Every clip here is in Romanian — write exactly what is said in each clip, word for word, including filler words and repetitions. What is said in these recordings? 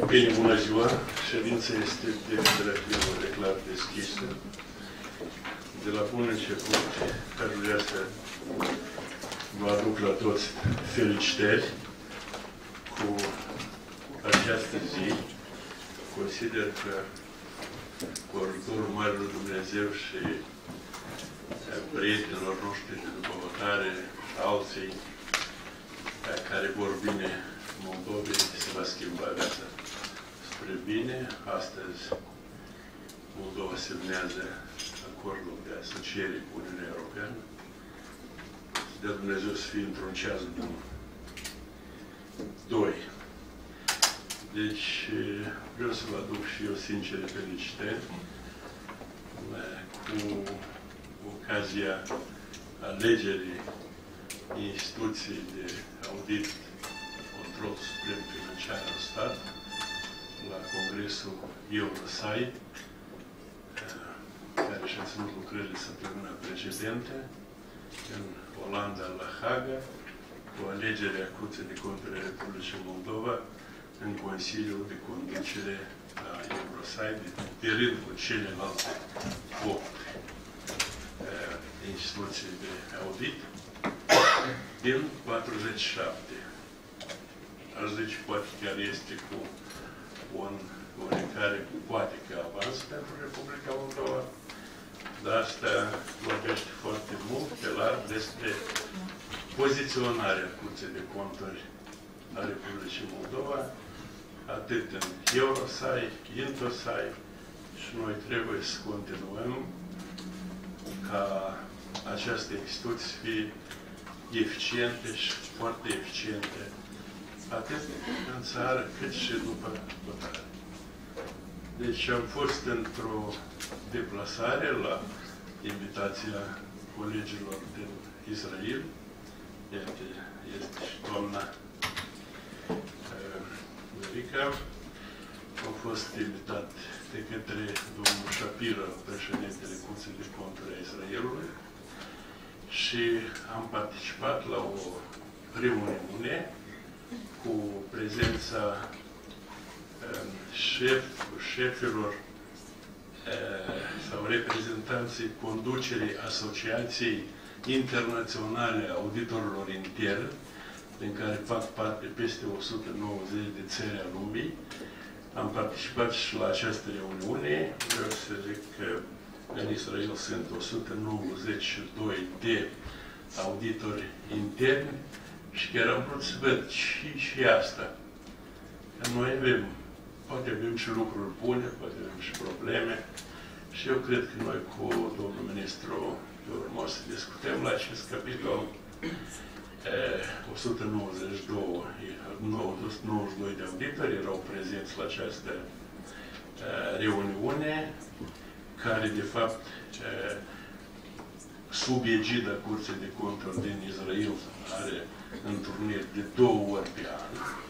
Bine, bună ziua! Ședința este de interactivă, declar deschisă. De la bun început, aș vrea să vă aduc la toți felicitări cu această zi. Consider că cu ajutorul Marelui Dumnezeu și prietenilor noștri de după votare, alții care vor bine Moldovei, se va schimba viața spre bine. Astăzi Moldova semnează acordul de asociere cu Uniunea Europeană. Să dea Dumnezeu să fie într-un ceas bun. Doi. Deci, vreau să vă aduc și eu sincere felicitări cu ocazia alegerii instituției de audit control suprem financiar în stat la Congresul Eurosai, care și-a ținut lucrările săptămâna precedentă în Olanda, la Haga, cu alegerea Curții de Conturi a Republicii Moldova în Consiliul de Conducere a Eurosai, de rând cu celelalte opt instituții de audit, din patruzeci și șapte. Aș zice, poate chiar este cu un oarecare, poate că avans pentru Republica Moldova, dar asta vorbește foarte mult, pe larg, despre poziționarea Curții de Conturi a Republicii Moldova, atât în Eurosai, Intosai, și noi trebuie să continuăm ca această instituție să fie eficiente și foarte eficiente, atât în țară, cât și după votare. Deci am fost într-o deplasare la invitația colegilor din Israel. Este, este și doamna Verica. Am fost invitat de către domnul Shapiro, președintele Curții de Conturi a Israelului, și am participat la o reuniune cu prezența uh, șef, șefilor uh, sau reprezentanții conducerii Asociației Internaționale a Auditorilor Interni, din care fac parte peste o sută nouăzeci de țări a lumii. Am participat și la această reuniune. Vreau să zic că în Israel sunt o sută nouăzeci și doi de auditori interni și chiar am vrut să văd și, și asta. Că noi avem, poate avem și lucruri bune, poate avem și probleme, și eu cred că noi cu domnul ministru urmă să discutăm la acest capitol. o sută nouăzeci și doi de auditori erau prezenți la această reuniune, care, de fapt, sub egida Curții de Conturi din Israel are întruniri de două ori pe an.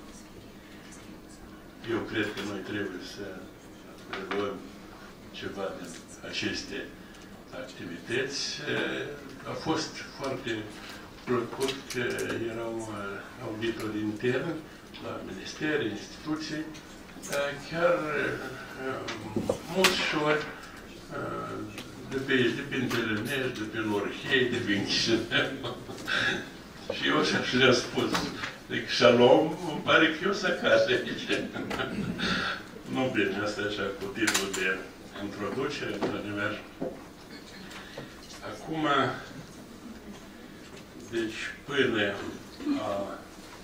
Eu cred că noi trebuie să reluăm ceva din aceste activități. A fost foarte plăcut că erau auditori interni la ministeri, instituții, chiar mulți ori de pe aici, de pe Întâlnești, de pe Norhei, de pe Chișinău. Și eu și-aș le-a spus, zic, Shalom, îmi pare că eu să acasă aici. Nu bine, asta e așa cu titlul de introducere, într-adevăr. Acum, deci, până a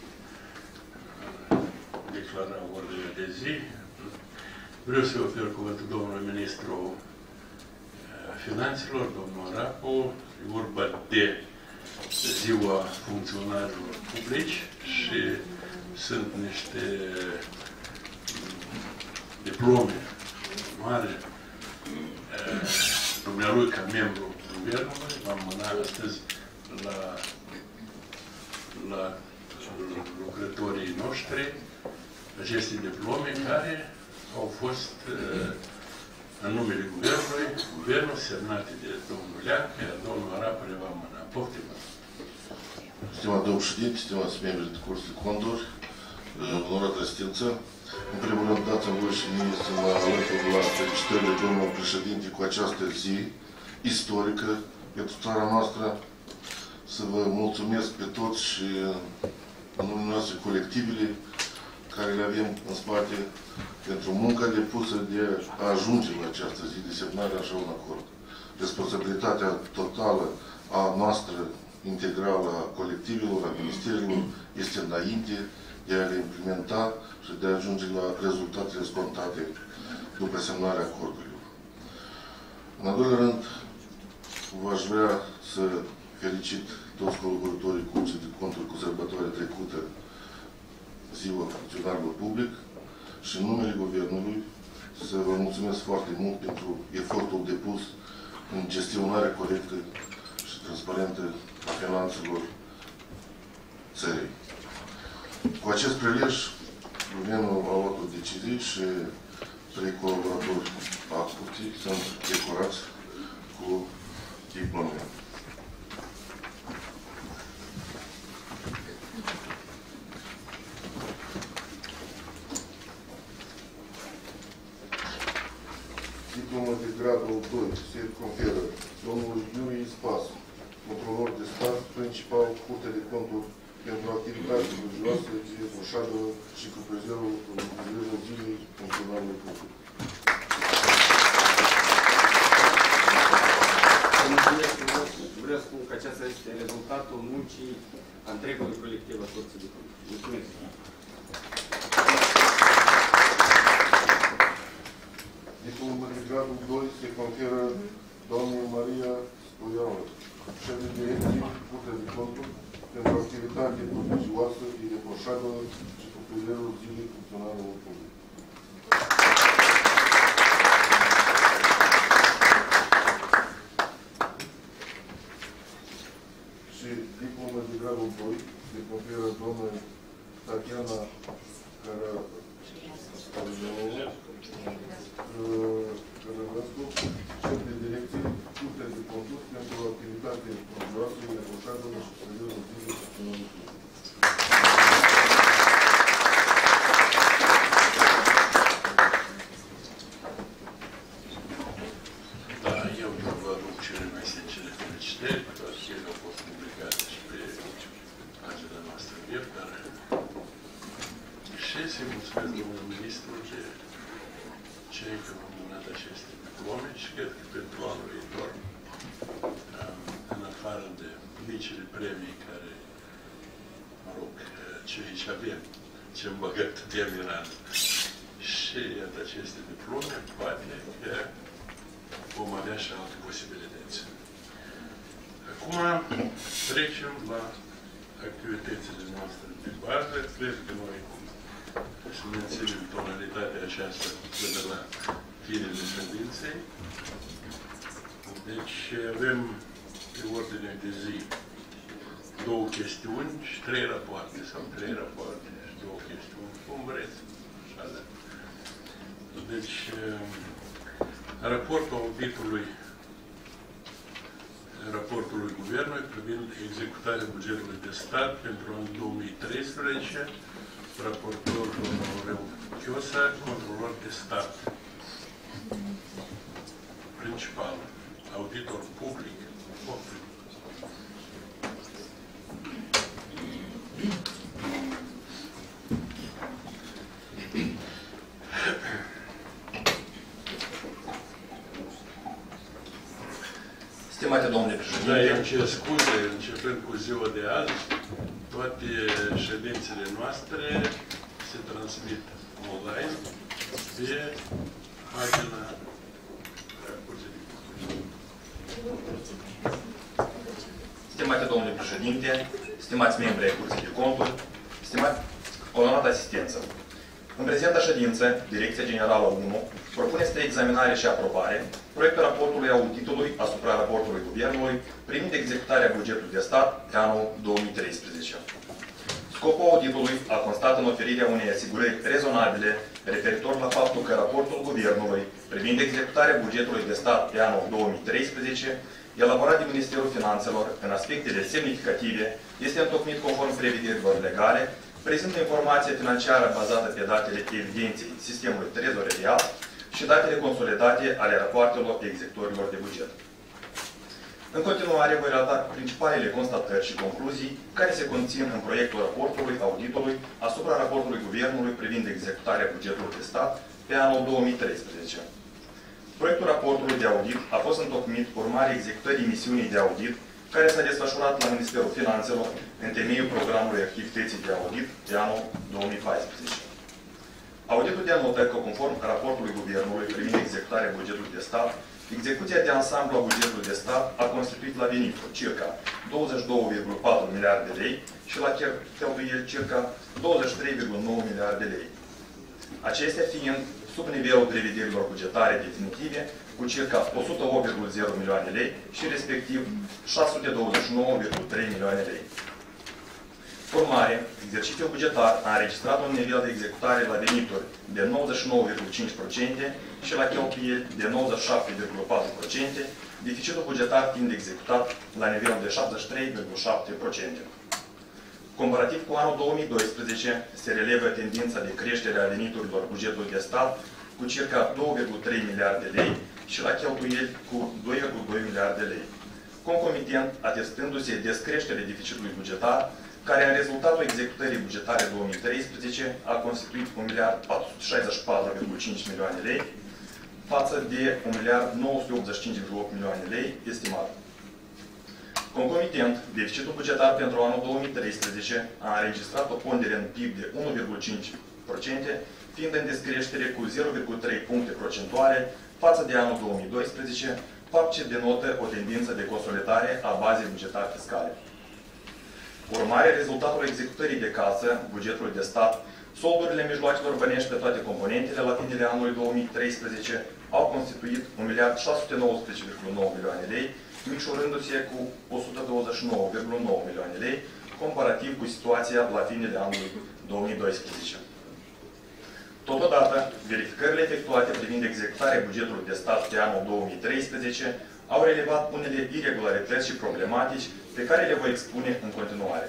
declara ordinea de zi, vreau să ofer cuvântul domnului ministru Finanțelor, domnul Arapu. E vorba de ziua funcționarilor publici și sunt niște diplome mari. Dumnealui, ca membru guvernului, v-am mânat astăzi la, la lucrătorii noștri aceste diplome care au fost în numele Guvernului, Guvernul semnate de domnul Leacă, iar domnul Arapu le va mâna. Poftim! Stimați domnul ședinte, stimați membri de Curți de Conturi, onorată asistență. În primul rând, dați-mi voi și mie să mă alătur la felicitările domnului președinte cu această zi istorică pentru țara noastră. Să vă mulțumesc pe toți și în numele noastre colectivele care le avem în spate pentru munca depusă de a ajunge la această zi de semnare așa un acord. Responsabilitatea totală a noastră integrală a colectivelor, a ministerilor, este înainte de a le implementa și de a ajunge la rezultatele scontate după semnarea acordurilor. În al doilea rând, v-aș vrea să felicit toți colaboratorii Curții de Conturi cu sărbătoarea trecută, Ziua Funcționarilor Public, și în numele Guvernului să vă mulțumesc foarte mult pentru efortul depus în gestionarea corectă și transparentă a finanțelor țării. Cu acest prilej, Guvernul a luat o decizie și trei colaboratori a Curții sunt decorați cu diplome. Diplomă de gradul doi se conferă domnului Iurie Spasu, controlor de stat, principal Curtea de Conturi, pentru activitate religioasă, desfășurată și cu prezerul zilei funcționarului public. Vreau să spun că acesta este rezultatul muncii a întregului colectiv a Curții de Conturi. Mulțumesc! Diplomă de gradul doi se conferă doamnei Maria Stoiană, șef de direcție, Curtea de Conturi, pentru activitate prodigioasă, ireproșabilă și cu prizerul zilei funcționarului public. Și diplomă de gradul doi se conferă doamnei Tatiana Cărăvăscu, șef de direcție, Curtea de Conturi, pentru activitate prodigioasă, ireproșabilă și cu prizerul zilei funcționarului public. Și mulțumesc domnul ministru de cei care au mânat aceste diplome și cred că pentru anul viitor, în afară de micile premii care, mă rog, ce aici avem, ce îmbăgăt terminat, și iată aceste diplome, poate că vom avea și alte posibilități. Acum trecem la activitățile noastre de bază. Cred că noi să menținem tonalitatea aceasta până la finele ședinței. Deci avem pe ordine de zi două chestiuni și trei rapoarte, sau trei rapoarte și două chestiuni, cum vreți. Așa, da. Deci, raportul auditului raportului Guvernului privind executarea bugetului de stat pentru anul două mii treisprezece, raportor domnul Aurel Chiosa, controlor de stat. Principal, auditor public. Stimate domnule președinte, da, eu cer scuze, începând cu ziua de azi, toate ședințele noastre se transmit online pe pagina Curții de Conturi. Stimate domnule președinte, stimați membri ai Curții de Conturi, stimați onorată asistență. În prezenta ședință, Direcția Generală unu propune spre examinare și aprobare proiectul raportului auditului asupra raportului Guvernului privind executarea bugetului de stat de anul două mii treisprezece. Scopul auditului a constat în oferirea unei asigurări rezonabile referitor la faptul că raportul Guvernului privind executarea bugetului de stat de anul două mii treisprezece, elaborat de Ministerul Finanțelor în aspectele semnificative, este întocmit conform prevederilor legale prezintă informația financiară bazată pe datele evidenței sistemului trezorerial și datele consolidate ale rapoartelor executorilor de buget. În continuare, voi relata principalele constatări și concluzii care se conțin în proiectul raportului auditului asupra raportului Guvernului privind executarea bugetului de stat pe anul două mii treisprezece. Proiectul raportului de audit a fost întocmit urmare executării misiunii de audit care s-a desfășurat la Ministerul Finanțelor în temeiul programului activității de audit de anul două mii paisprezece. Auditul denotă că, conform raportului Guvernului privind executarea bugetului de stat, execuția de ansamblu a bugetului de stat a constituit la venituri circa douăzeci și două virgulă patru miliarde de lei și la cheltuieli circa douăzeci și trei virgulă nouă miliarde de lei. Acestea fiind sub nivelul prevederilor bugetare definitive cu circa o sută opt virgulă zero milioane de lei și respectiv șase sute douăzeci și nouă virgulă trei milioane de lei. Urmare, exercițiul bugetar a înregistrat un nivel de executare la venituri de nouăzeci și nouă virgulă cinci la sută și la cheltuieli de nouăzeci și șapte virgulă patru la sută, deficitul bugetar fiind executat la nivel de șaptezeci și trei virgulă șapte la sută. Comparativ cu anul două mii doisprezece, se relevă tendința de creștere a veniturilor bugetului de stat cu circa două virgulă trei miliarde de lei și la cheltuieli cu doi virgulă doi miliarde de lei, concomitent atestându-se descreșterea deficitului bugetar, care în rezultatul executării bugetare două mii treisprezece a constituit un miliard patru sute șaizeci și patru virgulă cinci milioane de lei față de un miliard nouă sute optzeci și cinci virgulă opt milioane de lei estimat. Concomitent, deficitul bugetar pentru anul două mii treisprezece a înregistrat o pondere în P I B de unu virgulă cinci la sută, fiind în descreștere cu zero virgulă trei puncte procentuale față de anul două mii doisprezece, fapt ce denotă o tendință de consolidare a bazei bugetare fiscale. Urmare, rezultatul executării de casă, bugetului de stat, soldurile mijloacelor bănești pe toate componentele la finele anului două mii treisprezece au constituit un miliard șase sute nouăsprezece virgulă nouă milioane de lei, micșorându-se cu o sută douăzeci și nouă virgulă nouă milioane de lei, comparativ cu situația la finele anului două mii doisprezece. Totodată, verificările efectuate privind executarea bugetului de stat pe anul două mii treisprezece au relevat unele irregularități și problematici pe care le voi expune în continuare.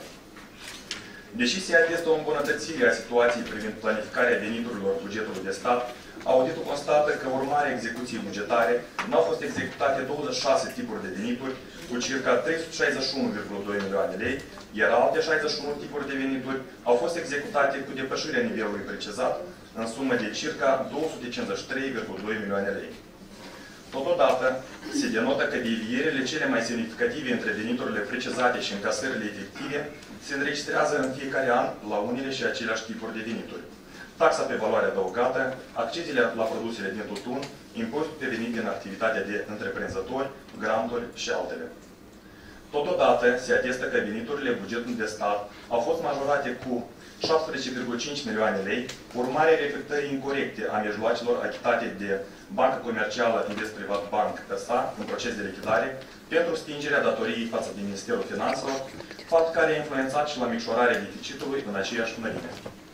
Deși se atestă o îmbunătățire a situației privind planificarea veniturilor bugetului de stat, auditul constată că urmarea execuției bugetare nu au fost executate douăzeci și șase tipuri de venituri cu circa trei sute șaizeci și unu virgulă doi milioane de lei, iar alte șaizeci și unu tipuri de venituri au fost executate cu depășirea nivelului precizat în sumă de circa două sute cincizeci și trei virgulă doi milioane de lei. Totodată, se denotă că devierele cele mai semnificative între veniturile precizate și încasările efective se înregistrează în fiecare an la unele și aceleași tipuri de venituri. Taxa pe valoare adăugată, accizile la produsele din tutun, impozitul pe venit din activitatea de întreprinzători, granturi și altele. Totodată, se atestă că veniturile bugetului de stat au fost majorate cu șaptesprezece virgulă cinci milioane de lei, urmare reflectării incorecte a mijloacelor achitate de Banca Comercială Invest Privat Bank S A în proces de lichidare pentru stingerea datoriei față de Ministerul Finanțelor, fapt care a influențat și la micșorarea deficitului în aceeași mărime.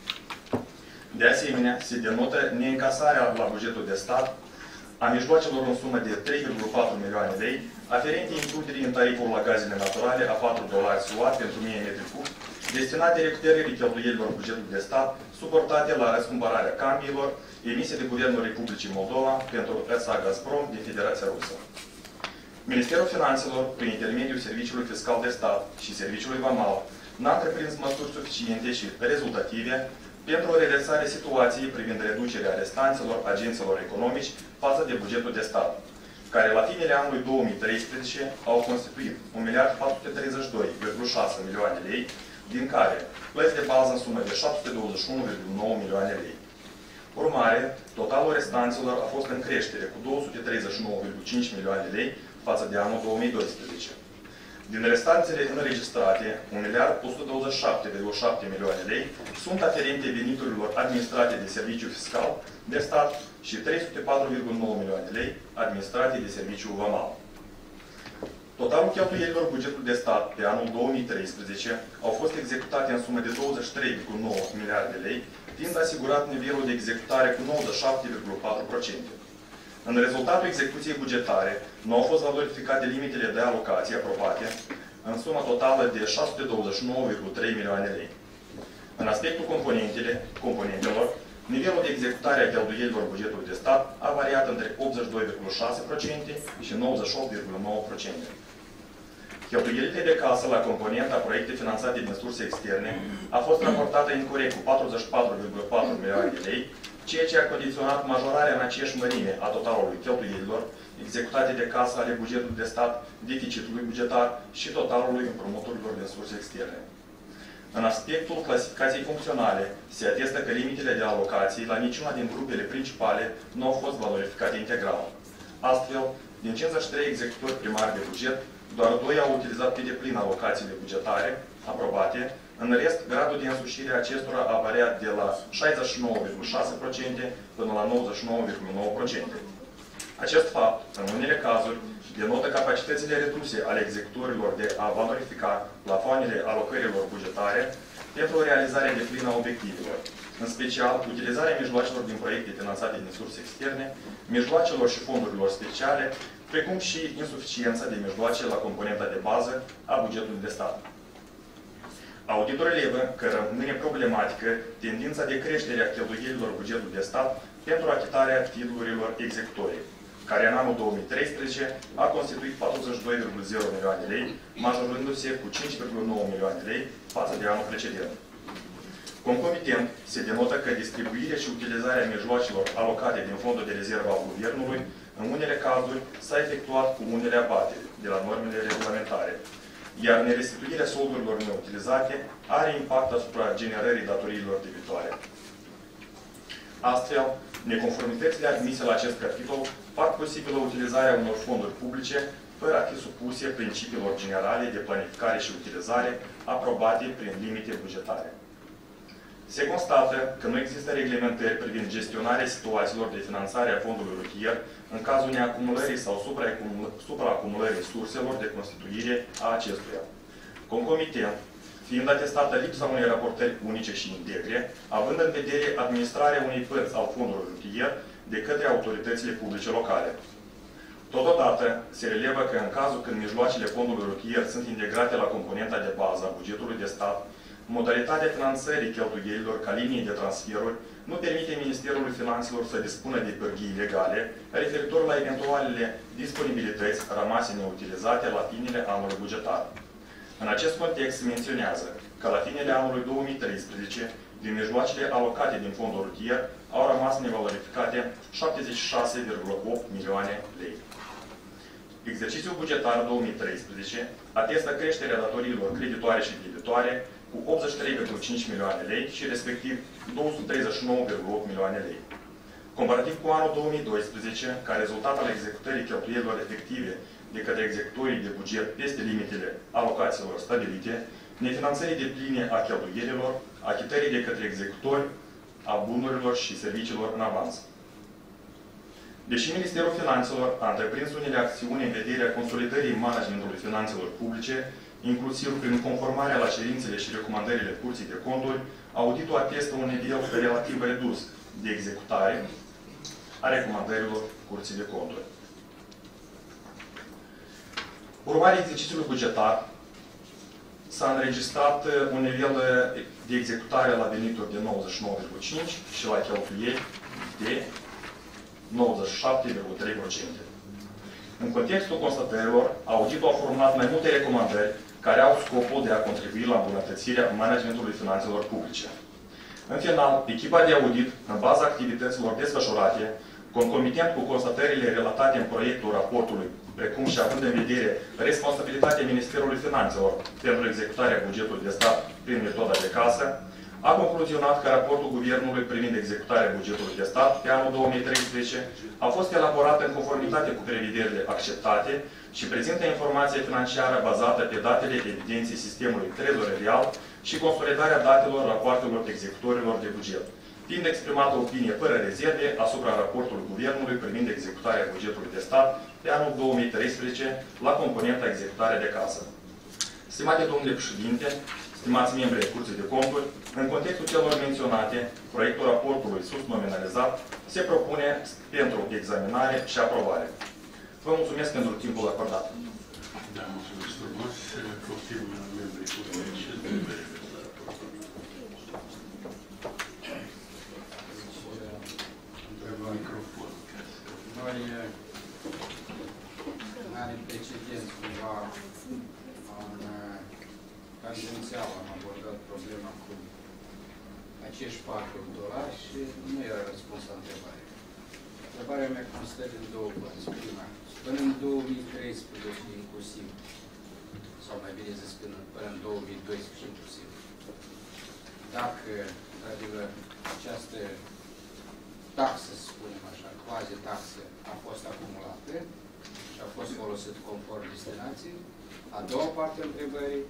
De asemenea, se denotă neîncasarea la bugetul de stat a mijloacelor în sumă de trei virgulă patru milioane de lei, aferente includerii în tariful la gazele naturale a patru dolari S U A pentru o mie metri cub, destinate recuperării cheltuielilor bugetului de stat, suportate la răscumpărarea cambiilor emise de Guvernul Republicii Moldova pentru S A Gazprom din Federația Rusă. Ministerul Finanțelor, prin intermediul Serviciului Fiscal de Stat și Serviciului Vamal, n-a întreprins măsuri suficiente și rezultative pentru o redresare situației privind reducerea restanțelor agenților economici față de bugetul de stat, care la finele anului două mii treisprezece au constituit un miliard patru sute treizeci și doi virgulă șase milioane de lei, din care plăți de bază în sumă de șapte sute douăzeci și unu virgulă nouă milioane de lei. Urmare, totalul restanțelor a fost în creștere cu două sute treizeci și nouă virgulă cinci milioane de lei față de anul două mii doisprezece. Din restanțele înregistrate, un miliard o sută douăzeci și șapte virgulă șapte milioane de lei sunt aferente veniturilor administrate de Serviciul Fiscal de Stat și trei sute patru virgulă nouă milioane de lei administrate de Serviciul Vamal. Totalul cheltuielilor bugetului de stat pe anul două mii treisprezece au fost executate în sumă de douăzeci și trei virgulă nouă miliarde de lei, fiind asigurat nivelul de executare cu nouăzeci și șapte virgulă patru la sută. În rezultatul execuției bugetare, nu au fost valorificate limitele de alocație aprobate, în sumă totală de șase sute douăzeci și nouă virgulă trei milioane de lei. În aspectul componentele, componentelor, nivelul de executare a cheltuielilor bugetului de stat a variat între optzeci și doi virgulă șase la sută și nouăzeci și opt virgulă nouă la sută. Cheltuielile de casă la componenta proiecte finanțate din surse externe a fost raportată incorect cu patruzeci și patru virgulă patru milioane de lei, ceea ce a condiționat majorarea în aceeași mărime a totalului cheltuielilor executate de casă ale bugetului de stat, deficitului bugetar și totalului împrumuturilor din surse externe. În aspectul clasificației funcționale, se atestă că limitele de alocații la niciuna din grupele principale nu au fost valorificate integral. Astfel, din cincizeci și trei executori primari de buget, doar doi au utilizat pe deplin alocațiile bugetare aprobate, în rest, gradul de însușire a acestora a variat de la șaizeci și nouă virgulă șase la sută până la nouăzeci și nouă virgulă nouă la sută. Acest fapt, în unele cazuri, denotă capacitățile reduse ale executorilor de a valorifica plafoanele alocărilor bugetare pentru realizarea deplină a obiectivelor, în special utilizarea mijloacelor din proiecte finanțate din surse externe, mijloacelor și fondurilor speciale, precum și insuficiența de mijloace la componenta de bază a bugetului de stat. Auditul relevă că rămâne problematică tendința de creștere a cheltuielilor bugetului de stat pentru achitarea titlurilor executorii, care în anul două mii treisprezece a constituit patruzeci și doi virgulă zero milioane de lei, majorându-se cu cinci virgulă nouă milioane de lei față de anul precedent. Concomitent, se denotă că distribuirea și utilizarea mijloacelor alocate din fondul de rezervă al Guvernului, în unele cazuri, s-a efectuat cu unele abateri de la normele regulamentare, iar nerestituirea soldurilor neutilizate are impact asupra generării datoriilor debitoare. Astfel, neconformitățile admise la acest capitol fac posibilă utilizarea unor fonduri publice fără a fi supuse principiilor generale de planificare și utilizare aprobate prin limite bugetare. Se constată că nu există reglementări privind gestionarea situațiilor de finanțare a fondului rutier în cazul neacumulării sau supraacumulării surselor de constituire a acestuia. Concomitent, fiind atestată lipsa unei raportări unice și integre, având în vedere administrarea unei părți al fondului rutier de către autoritățile publice locale. Totodată, se relevă că în cazul când mijloacele fondului rutier sunt integrate la componenta de bază a bugetului de stat, modalitatea finanțării cheltuielilor ca linie de transferuri nu permite Ministerului Finanțelor să dispună de pârghii legale referitor la eventualele disponibilități rămase neutilizate la finele anului bugetar. În acest context se menționează că la finele anului două mii treisprezece, din mijloacele alocate din fondul rutier, au rămas nevalorificate șaptezeci și șase virgulă opt milioane lei. Exercițiul bugetar două mii treisprezece atestă creșterea datoriilor creditoare și debitoare cu optzeci și trei virgulă cinci milioane lei și respectiv două sute treizeci și nouă virgulă opt milioane lei. Comparativ cu anul două mii doisprezece, ca rezultat al executării cheltuielilor efective de către executorii de buget peste limitele alocațiilor stabilite, nefinanțării depline a cheltuielilor, achitării de către executori a bunurilor și serviciilor în avans. Deși Ministerul Finanțelor a întreprins unele acțiuni în vederea consolidării managementului finanțelor publice, inclusiv prin conformarea la cerințele și recomandările Curții de Conturi, auditul atestă un nivel relativ redus de executare a recomandărilor Curții de Conturi. Urmarea exercițiului bugetar, s-a înregistrat un nivel de executare la venituri de nouăzeci și nouă virgulă cinci la sută și la cheltuieli de nouăzeci și șapte virgulă trei la sută. În contextul constatărilor, auditul a formulat mai multe recomandări care au scopul de a contribui la îmbunătățirea managementului finanțelor publice. În final, echipa de audit, în baza activităților desfășurate, concomitent cu constatările relatate în proiectul raportului, precum și având în vedere responsabilitatea Ministerului Finanțelor pentru executarea bugetului de stat prin metoda de casă, a concluzionat că raportul Guvernului privind executarea bugetului de stat pe anul două mii treisprezece a fost elaborat în conformitate cu prevederile acceptate și prezintă informația financiară bazată pe datele evidenței sistemului trezorerial și consolidarea datelor rapoartelor executorilor de buget, fiind exprimată opinie fără rezerve asupra raportului Guvernului privind executarea bugetului de stat pe anul două mii treisprezece la componenta executare de casă. Stimate domnule președinte, stimați membri ai Curții de Conturi, în contextul celor menționate, proiectul raportului sus nominalizat se propune pentru examinare și aprobare. Vă mulțumesc pentru timpul acordat. Da, mulțumesc frumos. Poftim membrii Curții și membrii la raportul. am abordat problema cu acești patru dolari și nu era răspuns la întrebare. Întrebarea mea constă din două părți. Prima, până în două mii treisprezece inclusiv, sau mai bine zis până, până în două mii doisprezece inclusiv, dacă, adică, această taxă, să spunem așa, quasi-taxă, a fost acumulată și a fost folosit conform destinației. A doua parte a întrebării,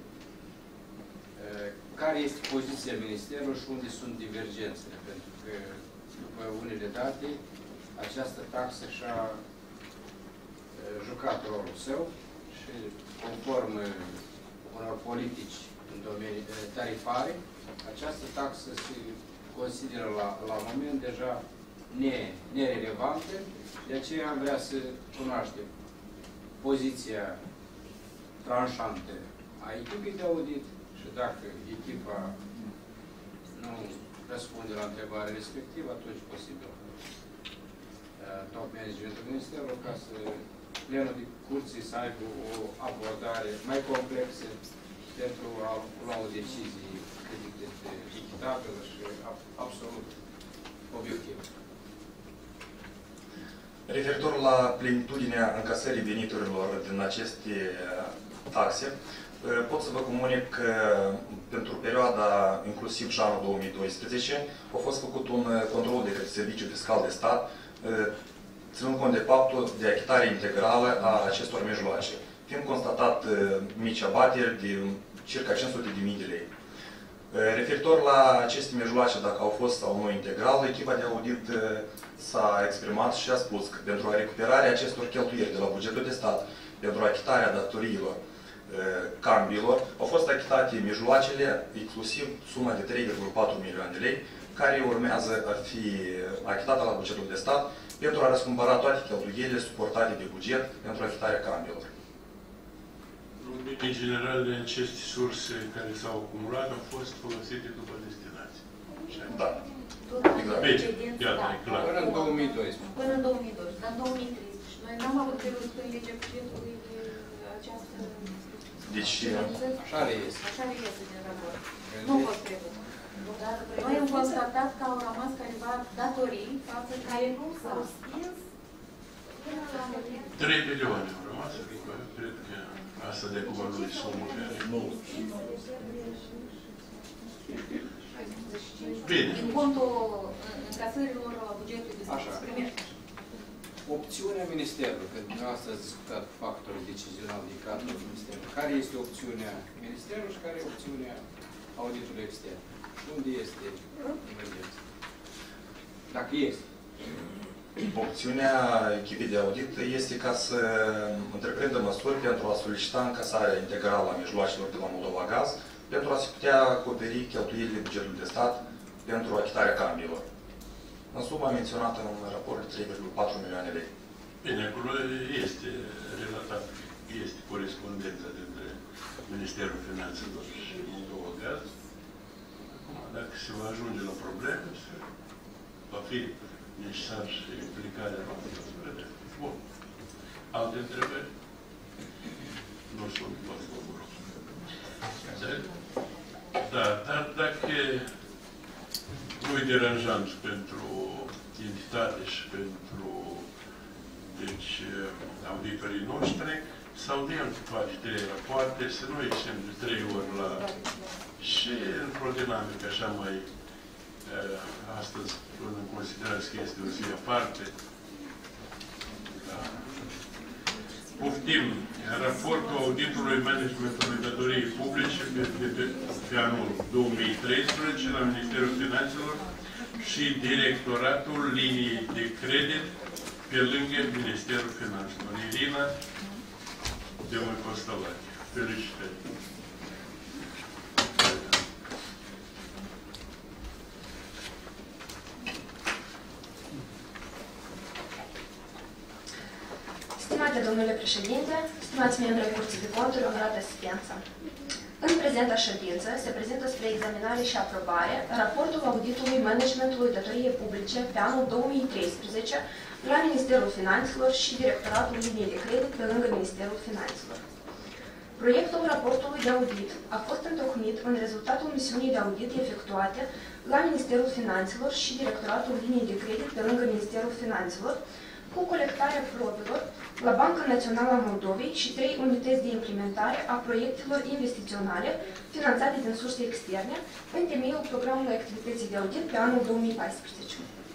care este poziția Ministerului și unde sunt divergențele? Pentru că, după unele date, această taxă și-a jucat rolul său și, conform unor politici în domenii tarifare, această taxă se consideră la, la moment deja ne, nerelevantă, de aceea am vrea să cunoaștem poziția tranșantă a echipei de audit și dacă echipa nu răspunde la întrebarea respectivă, atunci posibil top managementul Ministerului ca să plenul de curții să aibă o abordare mai complexă pentru a lua o decizie cât de echitabilă și absolut obiectivă. Referitor la plenitudinea încasării veniturilor din aceste taxe, pot să vă comunic că pentru perioada inclusiv și anul două mii doisprezece a fost făcut un control de Serviciul Fiscal de Stat, ținând cont de faptul de achitare integrală a acestor mijloace, fiind constatat mici abateri de circa cinci sute de mii de lei. Referitor la aceste mijloace, dacă au fost sau nu integral, echipa de audit s-a exprimat și a spus că pentru recuperarea acestor cheltuieli de la bugetul de stat, pentru achitarea datoriilor cambiilor, au fost achitate mijloacele, inclusiv suma de trei virgulă patru milioane de lei, care urmează a fi achitată la bugetul de stat pentru a răscumpăra toate cheltuielile suportate de buget pentru achitarea cambiilor. În general, aceste surse care s-au acumulat au fost folosite după destinație. Da. Exact. Bine, iată, e clar. Până în două mii doisprezece. Până în două mii doisprezece, dar în două mii treisprezece. Noi n-am avut prevăzut în legea bugetului această... Deci... Așa reiese. Așa reiese din raport. Nu a fost prevăzut. Noi am constatat că au rămas careva datorii față care nu s-au stins până la trei milioane au rămas, adică cred că asta de acum nu e sumă care nu... Bine. Din contul încasărilor bugetului de stat primește. Opțiunea Ministerului, pentru că asta ați discutat factorul decizional din cadrul Ministerului. Care este opțiunea Ministerului și care este opțiunea auditului extern? Și unde este emergența? Dacă este. Opțiunea echipei de audit este ca să întreprindă măsuri pentru a solicita încasarea integrală a mijloacelor de la Moldova Gaz, pentru a se putea acoperi cheltuielile bugetului de stat pentru achitarea cambiilor. În suma menționată în raport de trei virgulă patru milioane de lei. Bine, acolo este relatat, este corespondența dintre Ministerul Finanțelor și Moldova Gaz. Acum, dacă se va ajunge la probleme, va fi necesar și implicarea noastră, să vedem. Bun. Alte întrebări? Nu sunt, poate vă rog. Da, dar dacă nu-i deranjant pentru entitate și pentru deci, auditorii noștri, să audiem toate trei rapoarte, să nu ieșim de trei ori la... și într-o dinamică așa mai astăzi, în considerați că este o zi aparte. Da. Poftim raportul auditului managementului datoriei publice pe, pe, pe, pe anul două mii treisprezece la Ministerul Finanțelor și Directoratul Liniei de Credit pe lângă Ministerul Finanțelor. Irina Demoi-Costolache. Felicitări! Stimate domnule președinte, stimați membri ai Curții de Conturi, onorată asistență. În prezenta ședință se prezintă spre examinare și aprobare raportul auditului managementului datoriei publice pe anul două mii treisprezece la Ministerul Finanțelor și Directoratul Liniei de Credit pe lângă Ministerul Finanțelor. Proiectul raportului de audit a fost întocmit în rezultatul misiunii de audit efectuate la Ministerul Finanțelor și Directoratul Liniei de Credit pe lângă Ministerul Finanțelor, cu colectarea probelor la Banca Națională a Moldovei și trei unități de implementare a proiectelor investiționale finanțate din surse externe în temeiul programului activității de audit pe anul două mii paisprezece.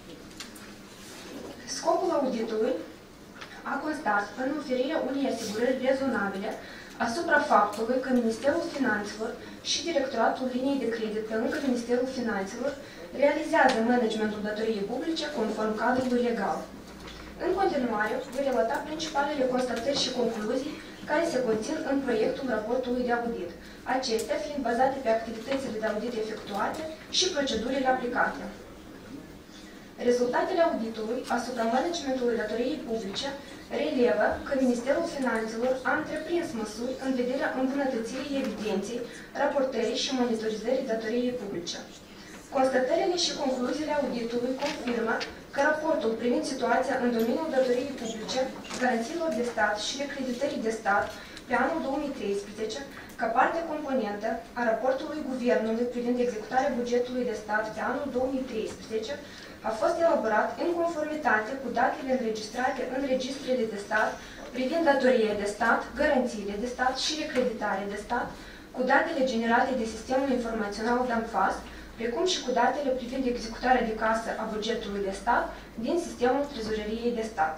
Scopul auditului a constat în oferirea unei asigurări rezonabile asupra faptului că Ministerul Finanțelor și Directoratul Liniei de Credit pe lângă Ministerul Finanțelor realizează managementul datoriei publice conform cadrului legal. În continuare, voi relata principalele constatări și concluzii care se conțin în proiectul raportului de audit, acestea fiind bazate pe activitățile de audit efectuate și procedurile aplicate. Rezultatele auditului asupra managementului datoriei publice relevă că Ministerul Finanțelor a întreprins măsuri în vederea îmbunătățirii evidenței, raportării și monitorizării datoriei publice. Constatările și concluziile auditului confirmă că raportul privind situația în domeniul datoriei publice, garanțiilor de stat și recreditării de stat pe anul două mii treisprezece, ca parte componentă a raportului Guvernului privind executarea bugetului de stat pe anul două mii treisprezece, a fost elaborat în conformitate cu datele înregistrate în registrele de stat privind datoria de stat, garanțiile de stat și recreditare de stat, cu datele generate de Sistemul Informațional DAMFAS, precum și cu datele privind executarea de casă a bugetului de stat din sistemul trezoreriei de stat.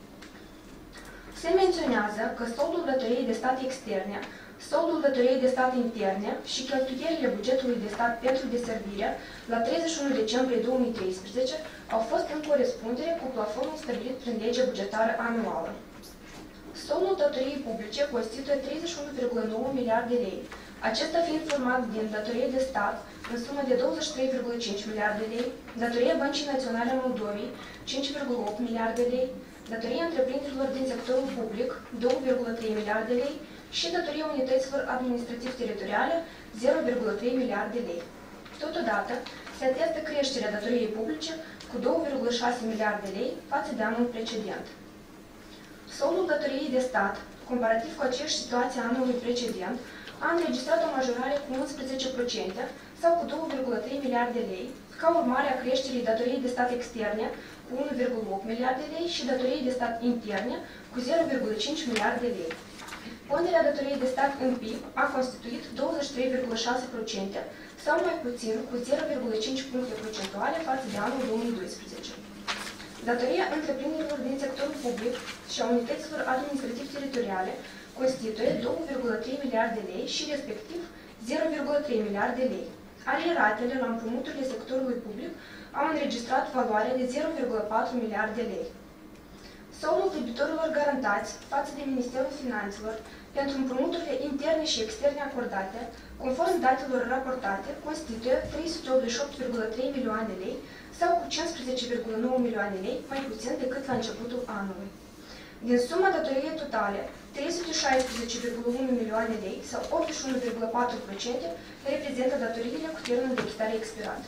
Se menționează că soldul datoriei de stat externe, soldul datoriei de stat interne și cheltuielile bugetului de stat pentru deservire la treizeci și unu decembrie două mii treisprezece au fost în corespundere cu plafonul stabilit prin legea bugetară anuală. Soldul datoriei publice constituie treizeci și unu virgulă nouă miliarde de lei, acesta fiind format din datorie de stat în sumă de douăzeci și trei virgulă cinci miliarde de lei, datoria Băncii Naționale a Moldovei cinci virgulă opt miliarde de lei, datoria întreprinderilor din sectorul public două virgulă trei miliarde de lei și datoria unităților administrativ-teritoriale zero virgulă trei miliarde de lei. Totodată, se atestă creșterea datoriei publice cu două virgulă șase miliarde de lei față de anul precedent. Soldul datoriei de stat, comparativ cu aceeași situație a anului precedent, a înregistrat o majorare cu unsprezece la sută sau cu două virgulă trei miliarde de lei, ca urmare a creșterii datoriei de stat externe cu unu virgulă opt miliarde de lei și datoriei de stat interne cu zero virgulă cinci miliarde de lei. Ponderea datoriei de stat în P I B a constituit douăzeci și trei virgulă șase la sută sau mai puțin cu zero virgulă cinci puncte procentuale față de anul două mii doisprezece. Datoria întreprinderilor din sectorul public și a unităților administrativ-teritoriale constituie două virgulă trei miliarde de lei și respectiv zero virgulă trei miliarde de lei. Arieratele la împrumuturile sectorului public au înregistrat valoare de zero virgulă patru miliarde de lei. Soldul debitorilor garantați față de Ministerul Finanțelor pentru împrumuturile interne și externe acordate, conform datelor raportate, constituie trei sute optzeci și opt virgulă trei milioane de lei sau cu cincisprezece virgulă nouă milioane de lei mai puțin decât la începutul anului. Din suma datoriei totale, trei sute șaisprezece virgulă unu milioane de lei sau optzeci și unu virgulă patru la sută reprezintă datoriile cu termen de achitare expirat.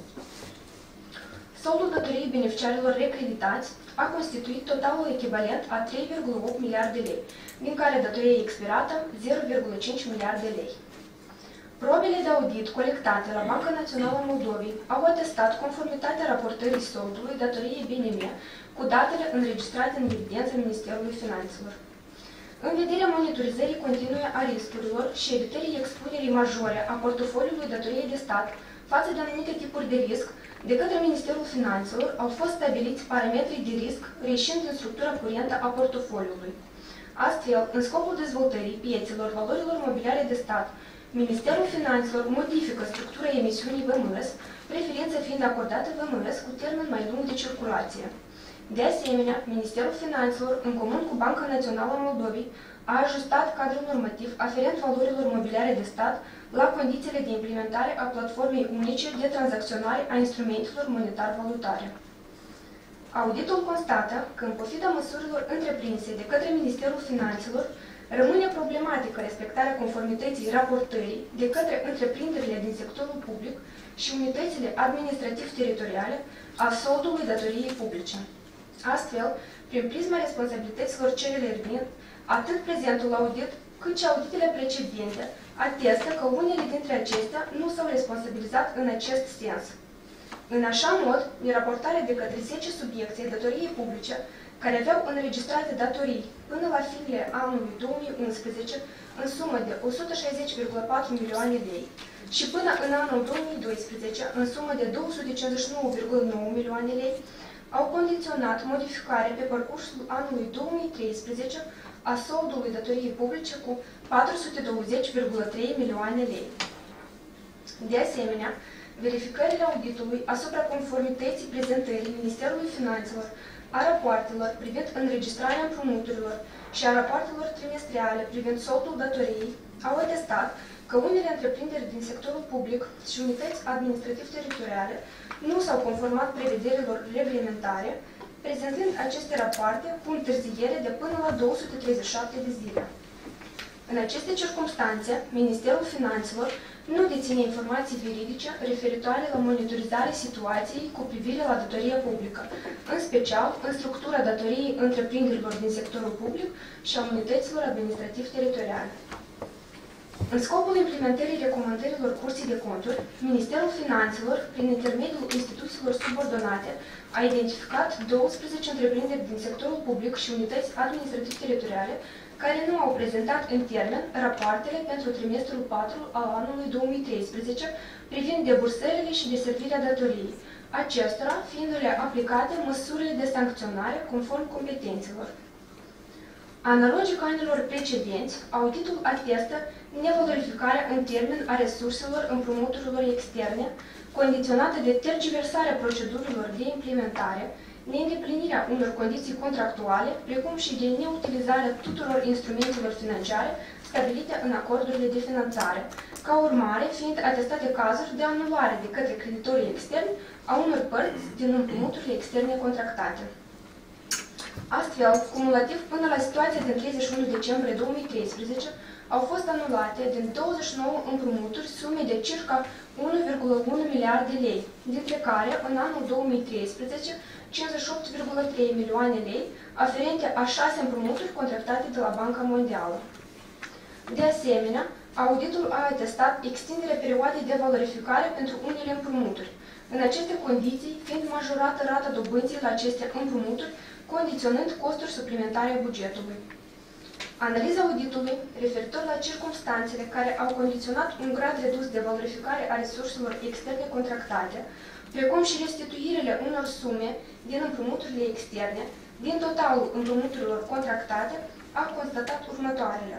Soldul datoriei beneficiarilor recreditați a constituit totalul echivalent a trei virgulă opt miliarde de lei, din care datoria expirată zero virgulă cinci miliarde de lei. Probele de audit colectate la Banca Națională a Moldovei au atestat conformitatea raportării soldului datoriei B N M cu datele înregistrate în evidența Ministerului Finanțelor. În vederea monitorizării continue a riscurilor și evitării expunerii majore a portofoliului datoriei de stat față de anumite tipuri de risc, de către Ministerul Finanțelor au fost stabiliți parametrii de risc reieșind din structura curentă a portofoliului. Astfel, în scopul dezvoltării piețelor valorilor mobiliare de stat, Ministerul Finanțelor modifică structura emisiunii V M S, preferință fiind acordată V M S cu termen mai lung de circulație. De asemenea, Ministerul Finanțelor, în comun cu Banca Națională a Moldovei, a ajustat cadrul normativ aferent valorilor mobiliare de stat la condițiile de implementare a platformei unice de tranzacționare a instrumentelor monetar-valutare. Auditul constată că, în pofida măsurilor întreprinse de către Ministerul Finanțelor, rămâne problematică respectarea conformității raportării de către întreprinderile din sectorul public și unitățile administrativ-teritoriale a soldului datoriei publice. Astfel, prin prisma responsabilităților ce le revin, atât prezentul audit cât și auditele precedente atestă că unele dintre acestea nu s-au responsabilizat în acest sens. În așa mod, raportare de către zece subiecte ai datoriei publice care aveau înregistrate datorii până la finele anului două mii unsprezece în sumă de o sută șaizeci virgulă patru milioane lei și până în anul două mii doisprezece în sumă de două sute cincizeci și nouă virgulă nouă milioane lei, au condiționat modificarea pe parcursul anului două mii treisprezece a soldului datoriei publice cu patru sute douăzeci virgulă trei milioane lei. De asemenea, verificările auditului asupra conformității prezentării Ministerului Finanțelor a rapoartelor privind înregistrarea împrumuturilor și a rapoartelor trimestriale privind soldul datoriei au atestat că unele întreprinderi din sectorul public și unități administrativ-teritoriale nu s-au conformat prevederilor reglementare, prezentând aceste rapoarte cu întârziere de până la două sute treizeci și șapte de zile. În aceste circunstanțe, Ministerul Finanțelor nu deține informații veridice referitoare la monitorizarea situației cu privire la datoria publică, în special în structura datoriei întreprinderilor din sectorul public și a unităților administrativ-teritoriale. În scopul implementării recomandărilor Curții de Conturi, Ministerul Finanțelor, prin intermediul instituțiilor subordonate, a identificat douăsprezece întreprinderi din sectorul public și unități administrativ-teritoriale care nu au prezentat în termen rapoartele pentru trimestrul patru al anului două mii treisprezece privind debursările și deservirea datoriei, acestora fiindu-le aplicate măsurile de sancționare conform competențelor. Analogic anilor precedenți, auditul atestă nevalorificarea în termen a resurselor împrumuturilor externe, condiționată de tergiversarea procedurilor de implementare, neîndeplinirea unor condiții contractuale, precum și de neutilizarea tuturor instrumentelor financiare stabilite în acordurile de finanțare, ca urmare fiind atestate cazuri de anulare de către creditorii externi a unor părți din împrumuturile externe contractate. Astfel, cumulativ până la situația din treizeci și unu decembrie două mii treisprezece, au fost anulate din douăzeci și nouă împrumuturi sume de circa unu virgulă unu miliarde de lei, dintre care, în anul două mii treisprezece, cincizeci și opt virgulă trei milioane lei, aferente a șase împrumuturi contractate de la Banca Mondială. De asemenea, auditul a atestat extinderea perioadei de valorificare pentru unele împrumuturi, în aceste condiții fiind majorată rata dobânzii la aceste împrumuturi, condiționând costuri suplimentare bugetului. Analiza auditului, referitor la circumstanțele care au condiționat un grad redus de valorificare a resurselor externe contractate, precum și restituirile unor sume din împrumuturile externe, din totalul împrumuturilor contractate, a constatat următoarele.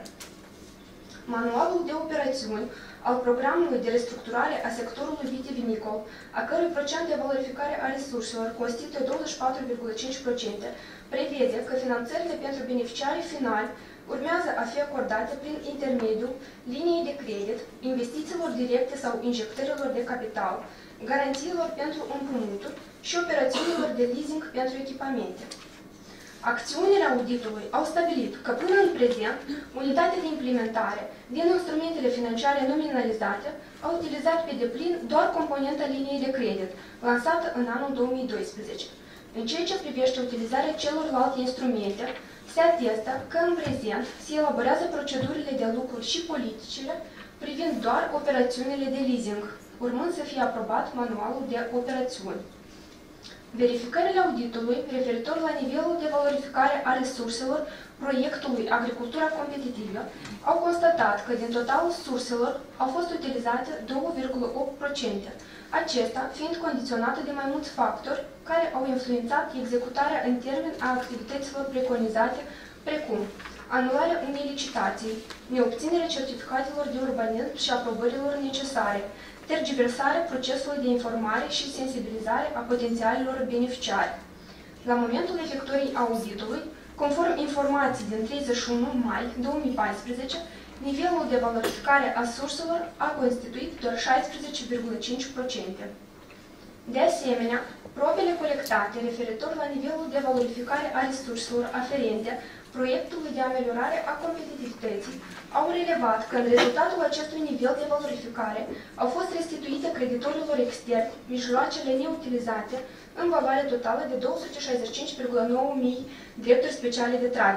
Manualul de operațiuni al programului de restructurare a sectorului vitivinicol, a cărui procent de valorificare a resurselor constituie douăzeci și patru virgulă cinci la sută, prevede că finanțările pentru beneficiarii finali urmează a fi acordate prin intermediul liniei de credit, investițiilor directe sau injectărilor de capital, garanțiilor pentru împrumuturi și operațiunilor de leasing pentru echipamente. Acțiunile auditului au stabilit că până în prezent, unitatea de implementare din instrumentele financiare nominalizate a utilizat pe deplin doar componenta liniei de credit, lansată în anul două mii doisprezece. În ceea ce privește utilizarea celorlalte instrumente, se atestă că în prezent se elaborează procedurile de lucru și politicile privind doar operațiunile de leasing, urmând să fie aprobat manualul de operațiuni. Verificările auditului referitor la nivelul de valorificare a resurselor proiectului Agricultura Competitivă au constatat că din totalul surselor au fost utilizate două virgulă opt la sută, acesta fiind condiționată de mai mulți factori care au influențat executarea în termen a activităților preconizate, precum anularea unei licitații, neobținerea certificatelor de urbanism și aprobărilor necesare, tergiversarea procesului de informare și sensibilizare a potențialilor beneficiari. La momentul efectuării auditului, conform informații din treizeci și unu mai două mii paisprezece, nivelul de valorificare a surselor a constituit doar șaisprezece virgulă cinci la sută. De asemenea, probele colectate referitor la nivelul de valorificare a resurselor aferente proiectului de ameliorare a competitivității au relevat că în rezultatul acestui nivel de valorificare au fost restituite creditorilor externi mijloacele neutilizate în valoare totală de două sute șaizeci și cinci virgulă nouă mii drepturi speciale de tragere,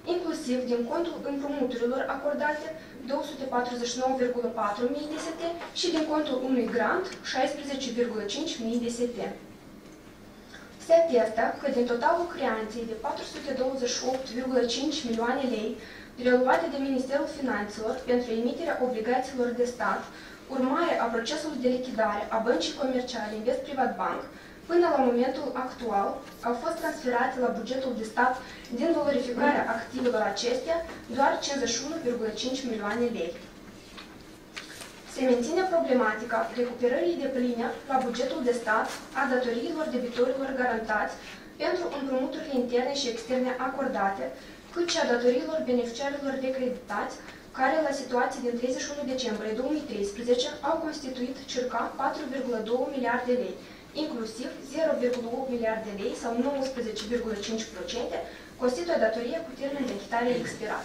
inclusiv din contul împrumuturilor acordate două sute patruzeci și nouă virgulă patru mii de S T și din contul unui grant șaisprezece virgulă cinci mii de S T. Se atestă că din totalul creanței de patru sute douăzeci și opt virgulă cinci milioane lei preluate de Ministerul Finanțelor pentru emiterea obligațiilor de stat, urmare a procesului de lichidare a băncii comerciale Invest Privat Bank, până la momentul actual au fost transferate la bugetul de stat din valorificarea activelor acestea doar cincizeci și unu virgulă cinci milioane lei. Se menține problematica recuperării depline la bugetul de stat a datoriilor debitorilor garantați pentru împrumuturile interne și externe acordate, cât și a datoriilor beneficiarilor recreditați, care la situații din treizeci și unu decembrie două mii treisprezece au constituit circa patru virgulă doi miliarde lei, inclusiv zero virgulă opt miliarde lei sau nouăsprezece virgulă cinci la sută constituie datorie cu termen de achitare expirat.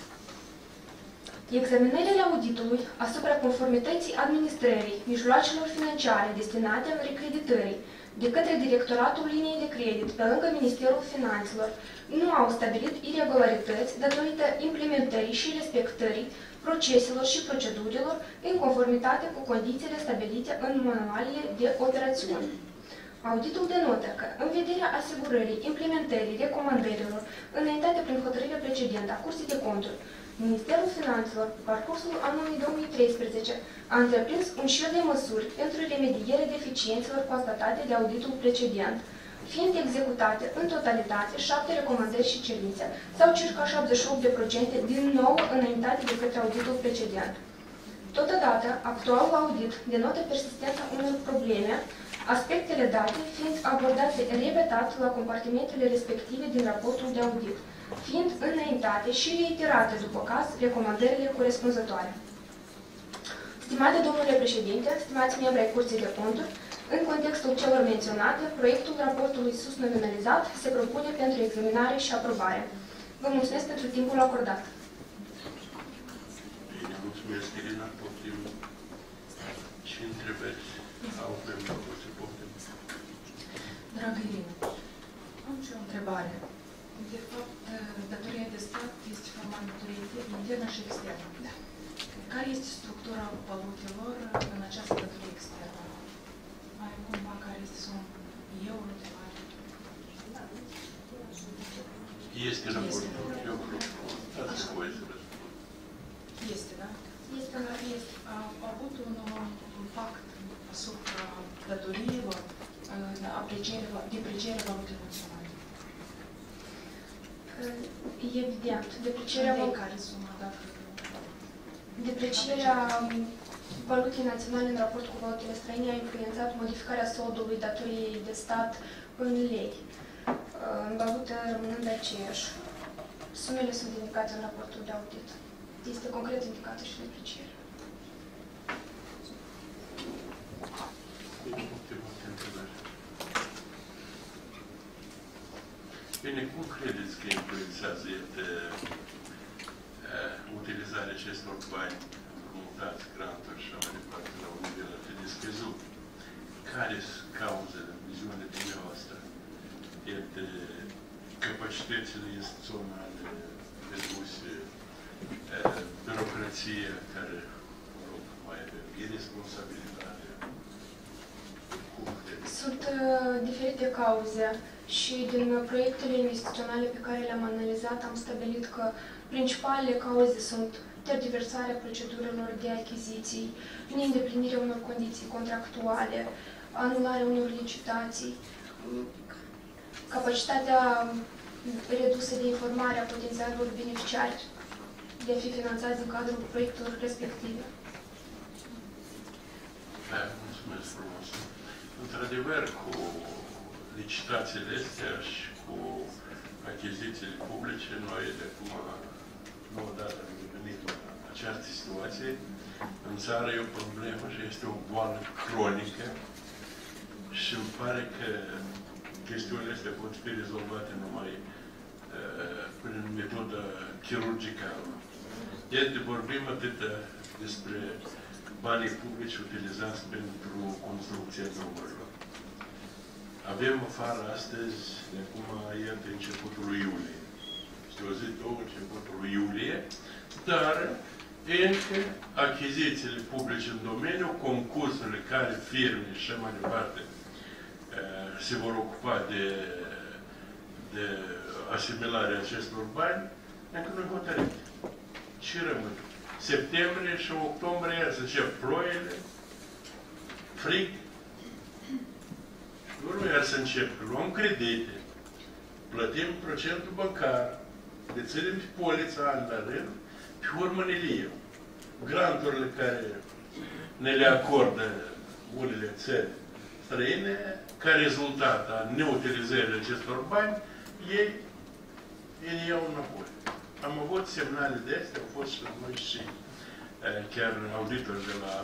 Examinările auditului asupra conformității administrării mijloacelor financiare destinate în recreditării de către Directoratul Liniei de Credit pe lângă Ministerul Finanțelor nu au stabilit iregularități datorită implementării și respectării proceselor și procedurilor în conformitate cu condițiile stabilite în manualele de operațiuni. Auditul denotă că, în vederea asigurării implementării recomandărilor înaintate prin hotărârea precedentă a Curții de Conturi, Ministerul Finanțelor, pe parcursul anului două mii treisprezece, a întreprins un șir de măsuri pentru remedierea deficiențelor constatate de auditul precedent, fiind executate în totalitate șapte recomandări și cerințe, sau circa șaptezeci și opt la sută din nou înaintate de către auditul precedent. Totodată, actualul audit denotă persistența unor probleme, aspectele date fiind abordate repetat la compartimentele respective din raportul de audit, fiind înaintate și reiterate după caz recomandările corespunzătoare. Stimate domnule președinte, stimați membri ai Curții de Conturi, în contextul celor menționate, proiectul raportului sus nominalizat se propune pentru examinare și aprobare. Vă mulțumesc pentru timpul acordat. Bine, mulțumesc, Irina, poftim. Și întrebări au pentru Curții de Conturi. Dragă Irina, am și o întrebare. De fapt, datoria de stat este formată datorie internă și externă. Da. Care este structura valutelor în această datorie externă? Are cumva care este suma euro de bani? Este raportul, eu cred că dați voie să răspund. Este, da? Este, este. A avut un impact asupra datoriilor, deprecierea valutei naționale. Evident, deprecierea care suma, dacă... Deprecierea valutei naționale în raport cu valutele străine a influențat modificarea soldului datoriei de stat în lei, în valută rămânând aceeași. Sumele sunt indicate în raportul de audit. Este concret indicată și deprecierea. Bine, cum credeți că influențează iată, utilizarea acestor bani împrumutați, granturi și mai departe la un nivel atât de scăzut? Care sunt cauzele, în viziunea dumneavoastră? Iată, capacitățile instituționale reduse, birocrația care, mă rog, mai avem, irresponsabilitate. Cum credeți? Sunt uh, diferite cauze și din proiectele instituționale pe care le-am analizat am stabilit că principalele cauze sunt tergiversarea procedurilor de achiziții, neîndeplinirea unor condiții contractuale, anularea unor licitații, capacitatea redusă de informare a potențialilor beneficiari de a fi finanțați din cadrul proiectelor respective. Da, mulțumesc frumos. Într-adevăr, cu licitațiile astea și cu achizițiile publice, noi de acum nu odată am venit la această situație. În țară e o problemă și este o boală cronică și îmi pare că chestiunile astea pot fi rezolvate numai uh, prin metodă chirurgicală. Iată, vorbim atât despre banii publici utilizați pentru construcția drumurilor. Avem afară astăzi, de acum, iată, începutul lui iulie. este o zi, două, începutul lui iulie, dar încă achizițiile publice în domeniu, concursurile care firme și așa mai departe se vor ocupa de, de asimilarea acestor bani, încă nu-i hotărât. Ce rămâne? Septembrie și octombrie iar să încep ploile, frig, și urmă iar să încep. Luăm credite, plătim procentul bancar, deținem polița ani la rând, pe urmă ne liem. Granturile care ne le acordă unele țări străine, ca rezultat a neutilizării acestor bani, ei îi iau înapoi. Am avut semnale de astea, au fost și la noi și chiar auditori de la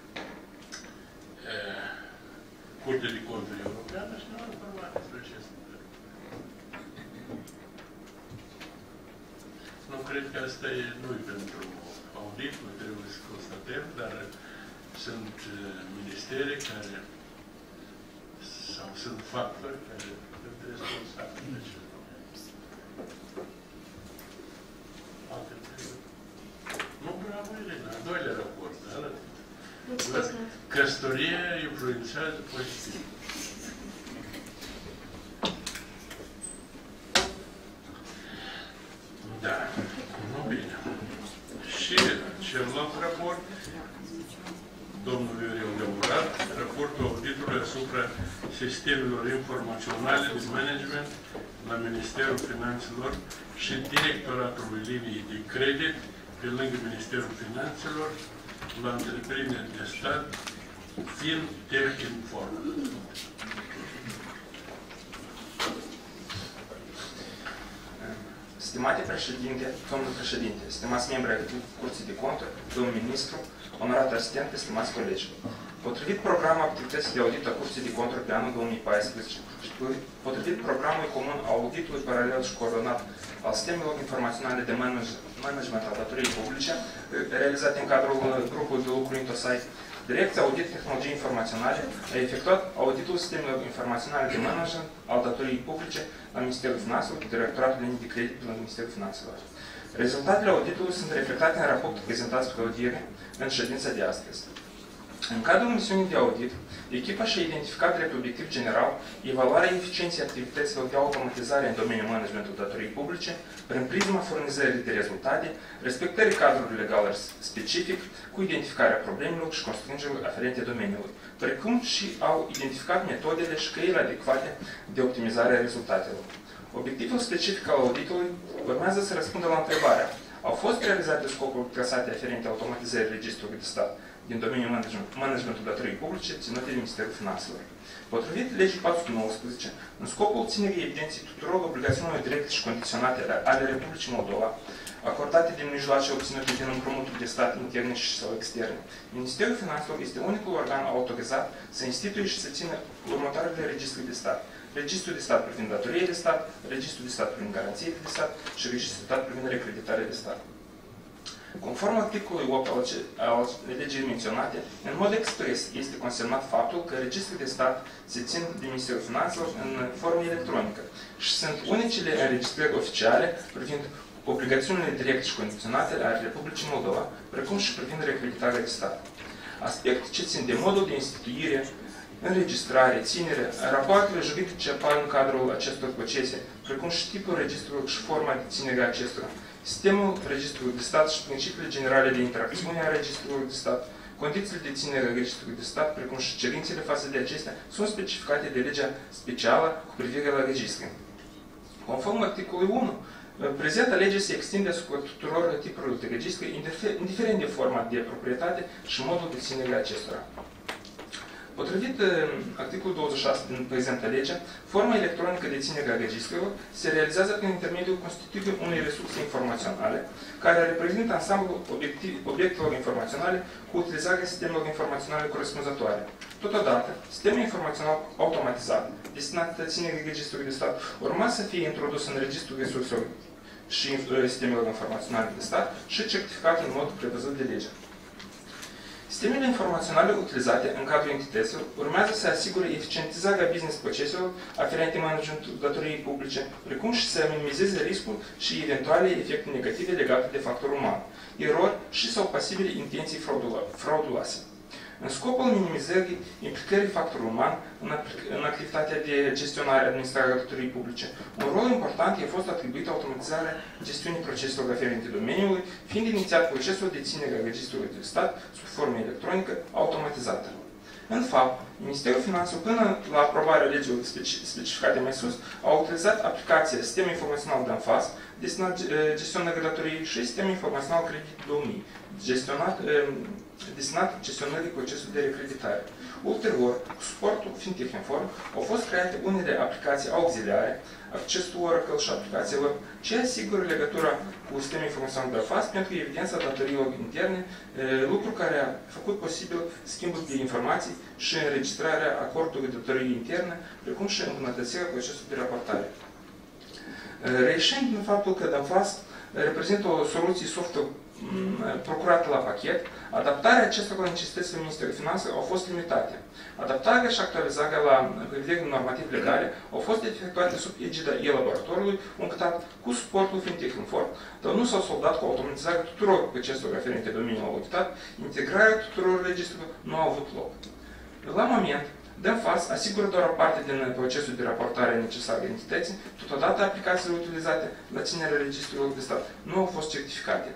Curtea de Conturi Europeană și ne-au informat despre acest lucru. Nu cred că asta e, nu-i pentru audit, nu trebuie să constatăm, dar sunt ministere care sau sunt factori care sunt responsabili de acest domeniu. Alte întrebări? Nu, bravo, Elena. Al doilea raport, arată. Căsătoria influențează pozitiv. Da, nu bine. Și celălalt raport, domnul Viorel Demurat, raportul auditului asupra sistemelor informaționale de management la Ministerul Finanțelor și Directoratului Liniei de Credit pe lângă Ministerul Finanțelor la întreprinderi de stat FinTech Inform. Stimate președinte, domnul președinte, stimați membri ai Curții de Conturi, domnul ministru, onorat asistent, stimați colegi. Potrivit programul activității de audit a Curții de Conturi pe anul două mii paisprezece, potrivit programului comun a auditului paralel și coordonat al sistemelor informaționale de management al datoriei publice, realizate în cadrul grupului de lucru Intosai, Direcția Audit Tehnologii Informaționale a efectuat auditul sistemelor informaționale de management al datoriei publice la Ministerul Finanțelor, Directoratul Linii de Credit la Ministerul Finanțelor. Rezultatele auditului sunt reflectate în raportul prezentat spre audiere în ședința de astăzi. În cadrul misiunii de audit, echipa și-a identificat drept obiectiv general evaluarea eficienței activităților de automatizare în domeniul managementului datoriei publice prin prisma furnizării de rezultate, respectării cadrului legal specific cu identificarea problemelor și constrângerilor aferente domeniului, precum și au identificat metodele și căile adecvate de optimizare a rezultatelor. Obiectivul specific al auditului urmează să răspundă la întrebarea: au fost realizate scopuri trasate aferente automatizării registrului de stat din domeniul managementului datoriei publice ținute de Ministerul Finanțelor. Potrivit legii patru sute nouăsprezece, în scopul obținerii evidenței tuturor obligațiunilor directe și condiționate ale Republicii Moldova, acordate din mijloace obținute din împrumuturi de stat interne și sau externe, Ministerul Finanțelor este unicul organ autorizat să instituie și să țină următoarele registre de stat: Registrul de stat privind datorie de stat, Registrul de stat privind garanție de stat și Registrul de stat privind recreditare de stat. Conform articolului opt al legii menționate, în mod expres este consemnat faptul că registrul de stat se țin de Ministerul Finanțelor în formă electronică și sunt unicele înregistrări oficiale privind obligațiunile directe și condiționate ale Republicii Moldova, precum și privind recreditarea de stat. Aspecte ce țin de modul de instituire, înregistrare, ținere, rapoartele juridice apar în cadrul acestor procese, precum și tipul registrului și forma de ținere a acestora, sistemul registrului de stat și principiile generale de interacțiune a registrului de stat, condițiile de ținere a registrului de stat, precum și cerințele față de acestea, sunt specificate de legea specială cu privire la registre. Conform articolului unu, prezenta lege se extinde asupra tuturor tipurilor de registre, indiferent de forma de proprietate și modul de ținere a acestora. Potrivit articolul douăzeci și șase din prezentă lege, forma electronică de ținere a registrelor se realizează prin intermediul constituirii unei resurse informaționale, care reprezintă ansamblul obiectelor informaționale cu utilizarea sistemelor informaționale corespunzătoare. Totodată, sistemul informațional automatizat, destinat ținerii registrului de stat, urma să fie introdus în registrul resurselor și sistemelor informaționale de stat și certificat în mod prevăzut de lege. Sistemele informaționale utilizate în cadrul entităților urmează să asigure eficientizarea business proceselor aferente managementului datoriei publice, precum și să minimizeze riscul și eventuale efecte negative legate de factorul uman, erori și sau pasibile intenții frauduloase. În scopul minimizării implicării factorului uman în, în activitatea de gestionare administrare a datoriei publice, un rol important i-a fost atribuit automatizarea gestiunii proceselor aferente domeniului, fiind inițiat procesul de ținere a registrului de stat sub formă electronică automatizată. În fapt, Ministerul Finanțelor, până la aprobarea legilor specificate mai sus, a utilizat aplicația Sistem Informațional de ANFAS, destinat gestionării datoriei, și Sistem Informațional Credit două mii, gestionat destinat gestionării procesului de recreditare. Ulterior, cu suportul Fintech Inform, au fost create unele aplicații auxiliare, accesul Oracle și aplicații web, ce asigură legătura cu sistemul informațional de ANFAS pentru evidența datoriilor interne, lucru care a făcut posibil schimbul de informații și înregistrarea acordului de datorii interne, precum și îmbunătățirea procesului de raportare. Reieșind din faptul că ANFAS reprezintă o soluție software procurată la pachet, adaptarea acestor necesităților Ministerului Finanțelor au fost limitate. Adaptarea și actualizarea la prevederile normative legale au fost efectuate sub egida e-laboratorului, încâtat cu suportul Fintech Inform, dar nu s-au soldat cu automatizarea tuturor proceselor referente domeniul auditat, integrarea tuturor registrelor nu a avut loc. La moment, ANFAS asigură doar o parte din procesul de raportare necesară entității, totodată aplicațiile utilizate la ținerea registrelor de stat nu au fost certificate.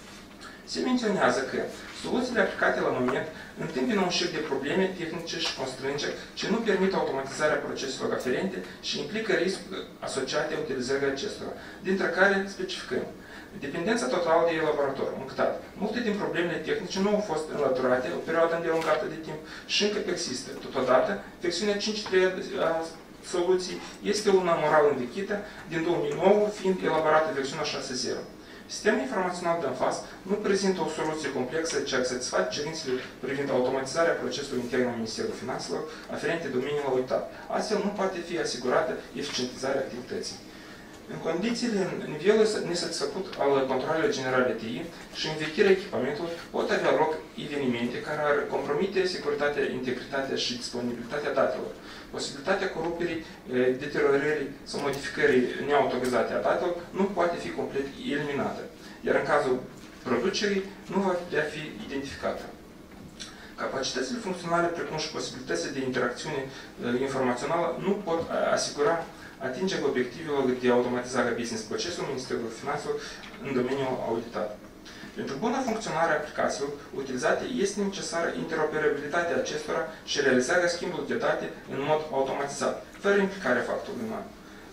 Se menționează că soluțiile aplicate la moment întâmpină un șir de probleme tehnice și constrângeri ce nu permit automatizarea proceselor aferente și implică riscuri asociate utilizării acestora, dintre care specificăm dependența totală de laborator, încâtat multe din problemele tehnice nu au fost înlăturate o perioadă îndelungată de timp și încă persistă. Totodată, versiunea cinci punct trei a soluției este una moral învechită, din două mii nouă, fiind elaborată versiunea șase punct zero. Sistemul informațional de ANFAS nu prezintă o soluție complexă ce ar satisface cerințele privind automatizarea procesului intern al Ministerului Finanțelor aferente domeniul auditat. Astfel nu poate fi asigurată eficientizarea activității. În condițiile nivelului nesatisfăcut al controlelor generale T I și învechirea echipamentului pot avea loc evenimente care ar compromite securitatea, integritatea și disponibilitatea datelor. Posibilitatea coruperii, deteriorării sau modificării neautorizate a datelor nu poate fi complet eliminată, iar în cazul producerii nu va putea fi identificată. Capacitățile funcționale, precum și posibilitățile de interacțiune informațională, nu pot asigura atingerea obiectivelor de automatizare a business procesului Ministerului Finanțelor în domeniul auditat. Pentru bună funcționare a aplicațiilor utilizate este necesară interoperabilitatea acestora și realizarea schimbului de date în mod automatizat, fără implicarea factorului uman.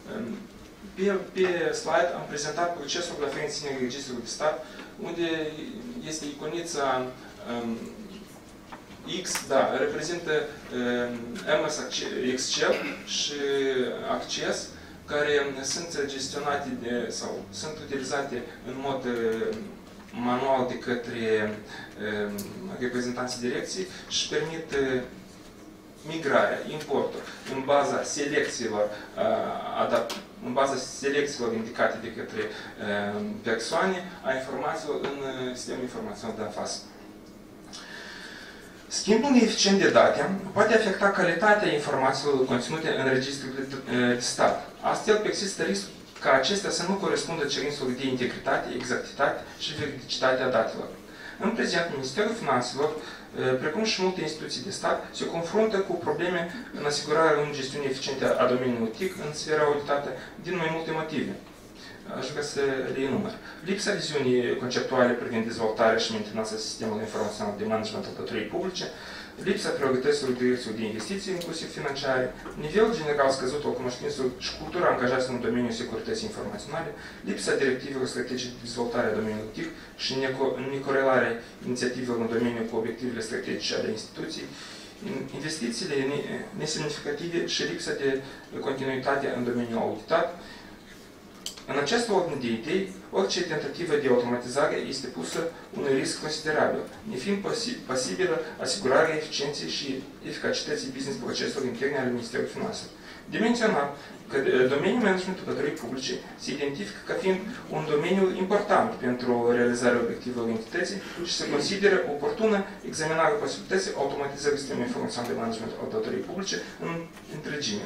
Pe, pe slide am prezentat procesul de aferent ținerii registrului de stat, unde este iconița um, X, da, reprezintă um, M S Excel și Access, care sunt gestionate de, sau sunt utilizate în mod uh, manual de către uh, reprezentanții direcției și permit uh, migrarea, importul, în baza selecțiilor, uh, în baza selecțiilor indicate de către uh, persoane a informațiilor în uh, sistemul informațional de ANFAS. Schimbul eficient de date poate afecta calitatea informațiilor conținute în registrul de, de stat. Astfel, persistă riscul ca acestea să nu corespundă cerințelor de integritate, exactitate și veridicitate a datelor. În prezent, Ministerul Finanțelor, precum și multe instituții de stat, se confruntă cu probleme în asigurarea unei gestiuni eficiente a domeniului T I C în sfera auditată din mai multe motive. Aș vrea să le enumăr. Lipsa viziunii conceptuale privind dezvoltarea și mentenanța sistemului informațional de management al datoriei publice, lipsa priorităților direcțiilor de investiții, inclusiv financiare, nivelul general scăzut al cunoștințelor și cultura angajaților în domeniul securității informaționale, lipsa directivelor strategice de dezvoltare a domeniului T I C și necorelarea inițiativelor în domeniu cu obiectivele strategice ale instituției, investițiile nesemnificative și lipsa de continuitate în domeniul auditat, În această ordine de idei, orice tentativă de automatizare este pusă unui risc considerabil, nefiind posibilă asigurarea eficienței și eficacității business proceselor interne ale Ministerului Finanțelor. De menționat că domeniul managementului datoriei publice se identifică ca fiind un domeniu important pentru realizarea obiectivelor entității și se consideră oportună examinarea posibilității automatizării sistemului informațional de management al datoriei publice în întregime.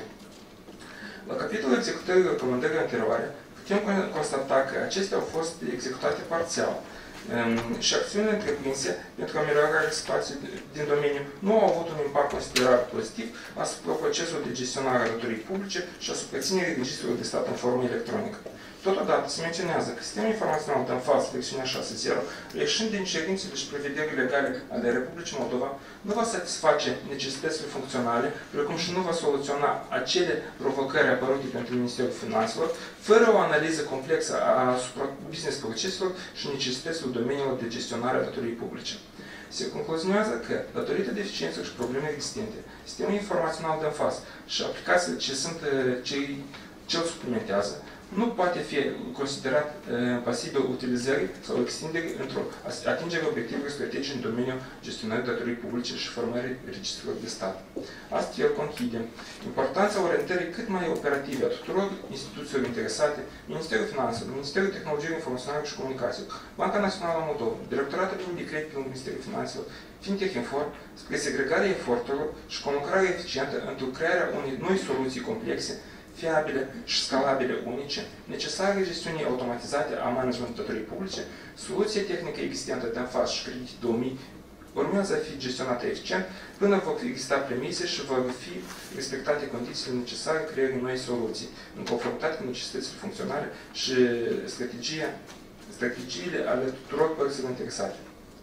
La capitolul executării recomandării anterioare, putem constata că acestea au fost executate parțial și acțiunile întreprinse pentru ameliorarea situației din domeniu nu au avut un impact considerabil pozitiv asupra procesului de gestionare a datoriei publice și asupra ținerii registrului de stat în formă electronică. Totodată se menționează că sistemul informațional de în față, versiunea șase punct zero, reieșind din cerințele și prevederile legale ale Republicii Moldova, nu va satisface necesitățile funcționale, precum și nu va soluționa acele provocări apărute pentru Ministerul Finanțelor, fără o analiză complexă asupra business proceselor și necesităților domeniilor de gestionare a datoriei publice. Se concluzionează că, datorită deficiențelor și problemelor existente, sistemul informațional de în față și aplicațiile ce sunt cei ce îl suplimentează, nu poate fi considerat uh, pasibil utilizării sau extinderii într-o atingere obiectivelor strategice în domeniul gestionării datoriei publice și formării registrelor de stat. Astfel, conchidem importanța orientării cât mai operative a tuturor instituțiilor interesate, Ministerul Finanțelor, Ministerul Tehnologiei Informaționale și Comunicațiilor, Banca Națională a Moldovei, Directoratul de Credit în Ministerul Finanțelor, Fintech Inform, spre segregarea eforturilor și conlucrarea eficientă într-o crearea unei noi soluții complexe, fiabile și scalabile unice, necesare gestiunii automatizate a managementului datoriei publice, soluția tehnică existentă de în față și Credit două mii urmează a fi gestionată eficient până vor exista premise și vor fi respectate condițiile necesare creării noi soluții, în conformitate cu necesitățile funcționale și strategia, strategiile ale tuturor părților interesate.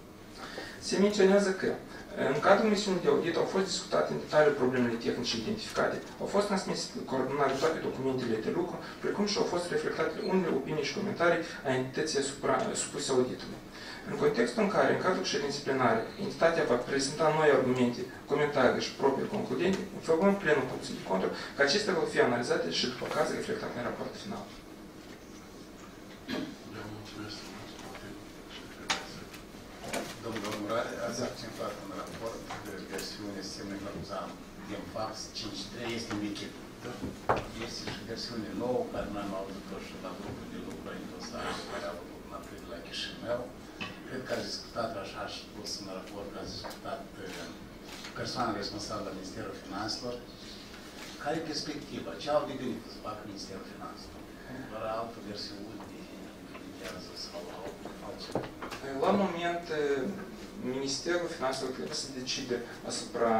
Se menționează că în cadrul misiunii de audit au fost discutate în detaliu problemele tehnice identificate, au fost transmise coordonate toate documentele de lucru, precum și au fost reflectate unele opinii și comentarii a entității supuse auditului. În contextul în care, în cadrul ședinței plenare, entitatea va prezenta noi argumente, comentarii și proprii concludente, informăm plenul Curții de Conturi că acestea vor fi analizate și, după caz, reflectate în raportul final. Domnul Murare, ați accentuat în raport că versiunea sistemului Căruzan din fax cinci trei este învechită. Este și versiune nouă, care noi am auzit-o și la grupul de lucru în dosare, care a avut un apel la Chișinău. Cred că ați discutat, așa și pus în raport, că ați discutat persoana responsabilă la Ministerul Finanțelor. Care e perspectiva? Ce au de gândit să facă Ministerul Finanțelor? Doar altă versiune de viață sau altceva? La moment, Ministerul Finanțelor trebuie să decide asupra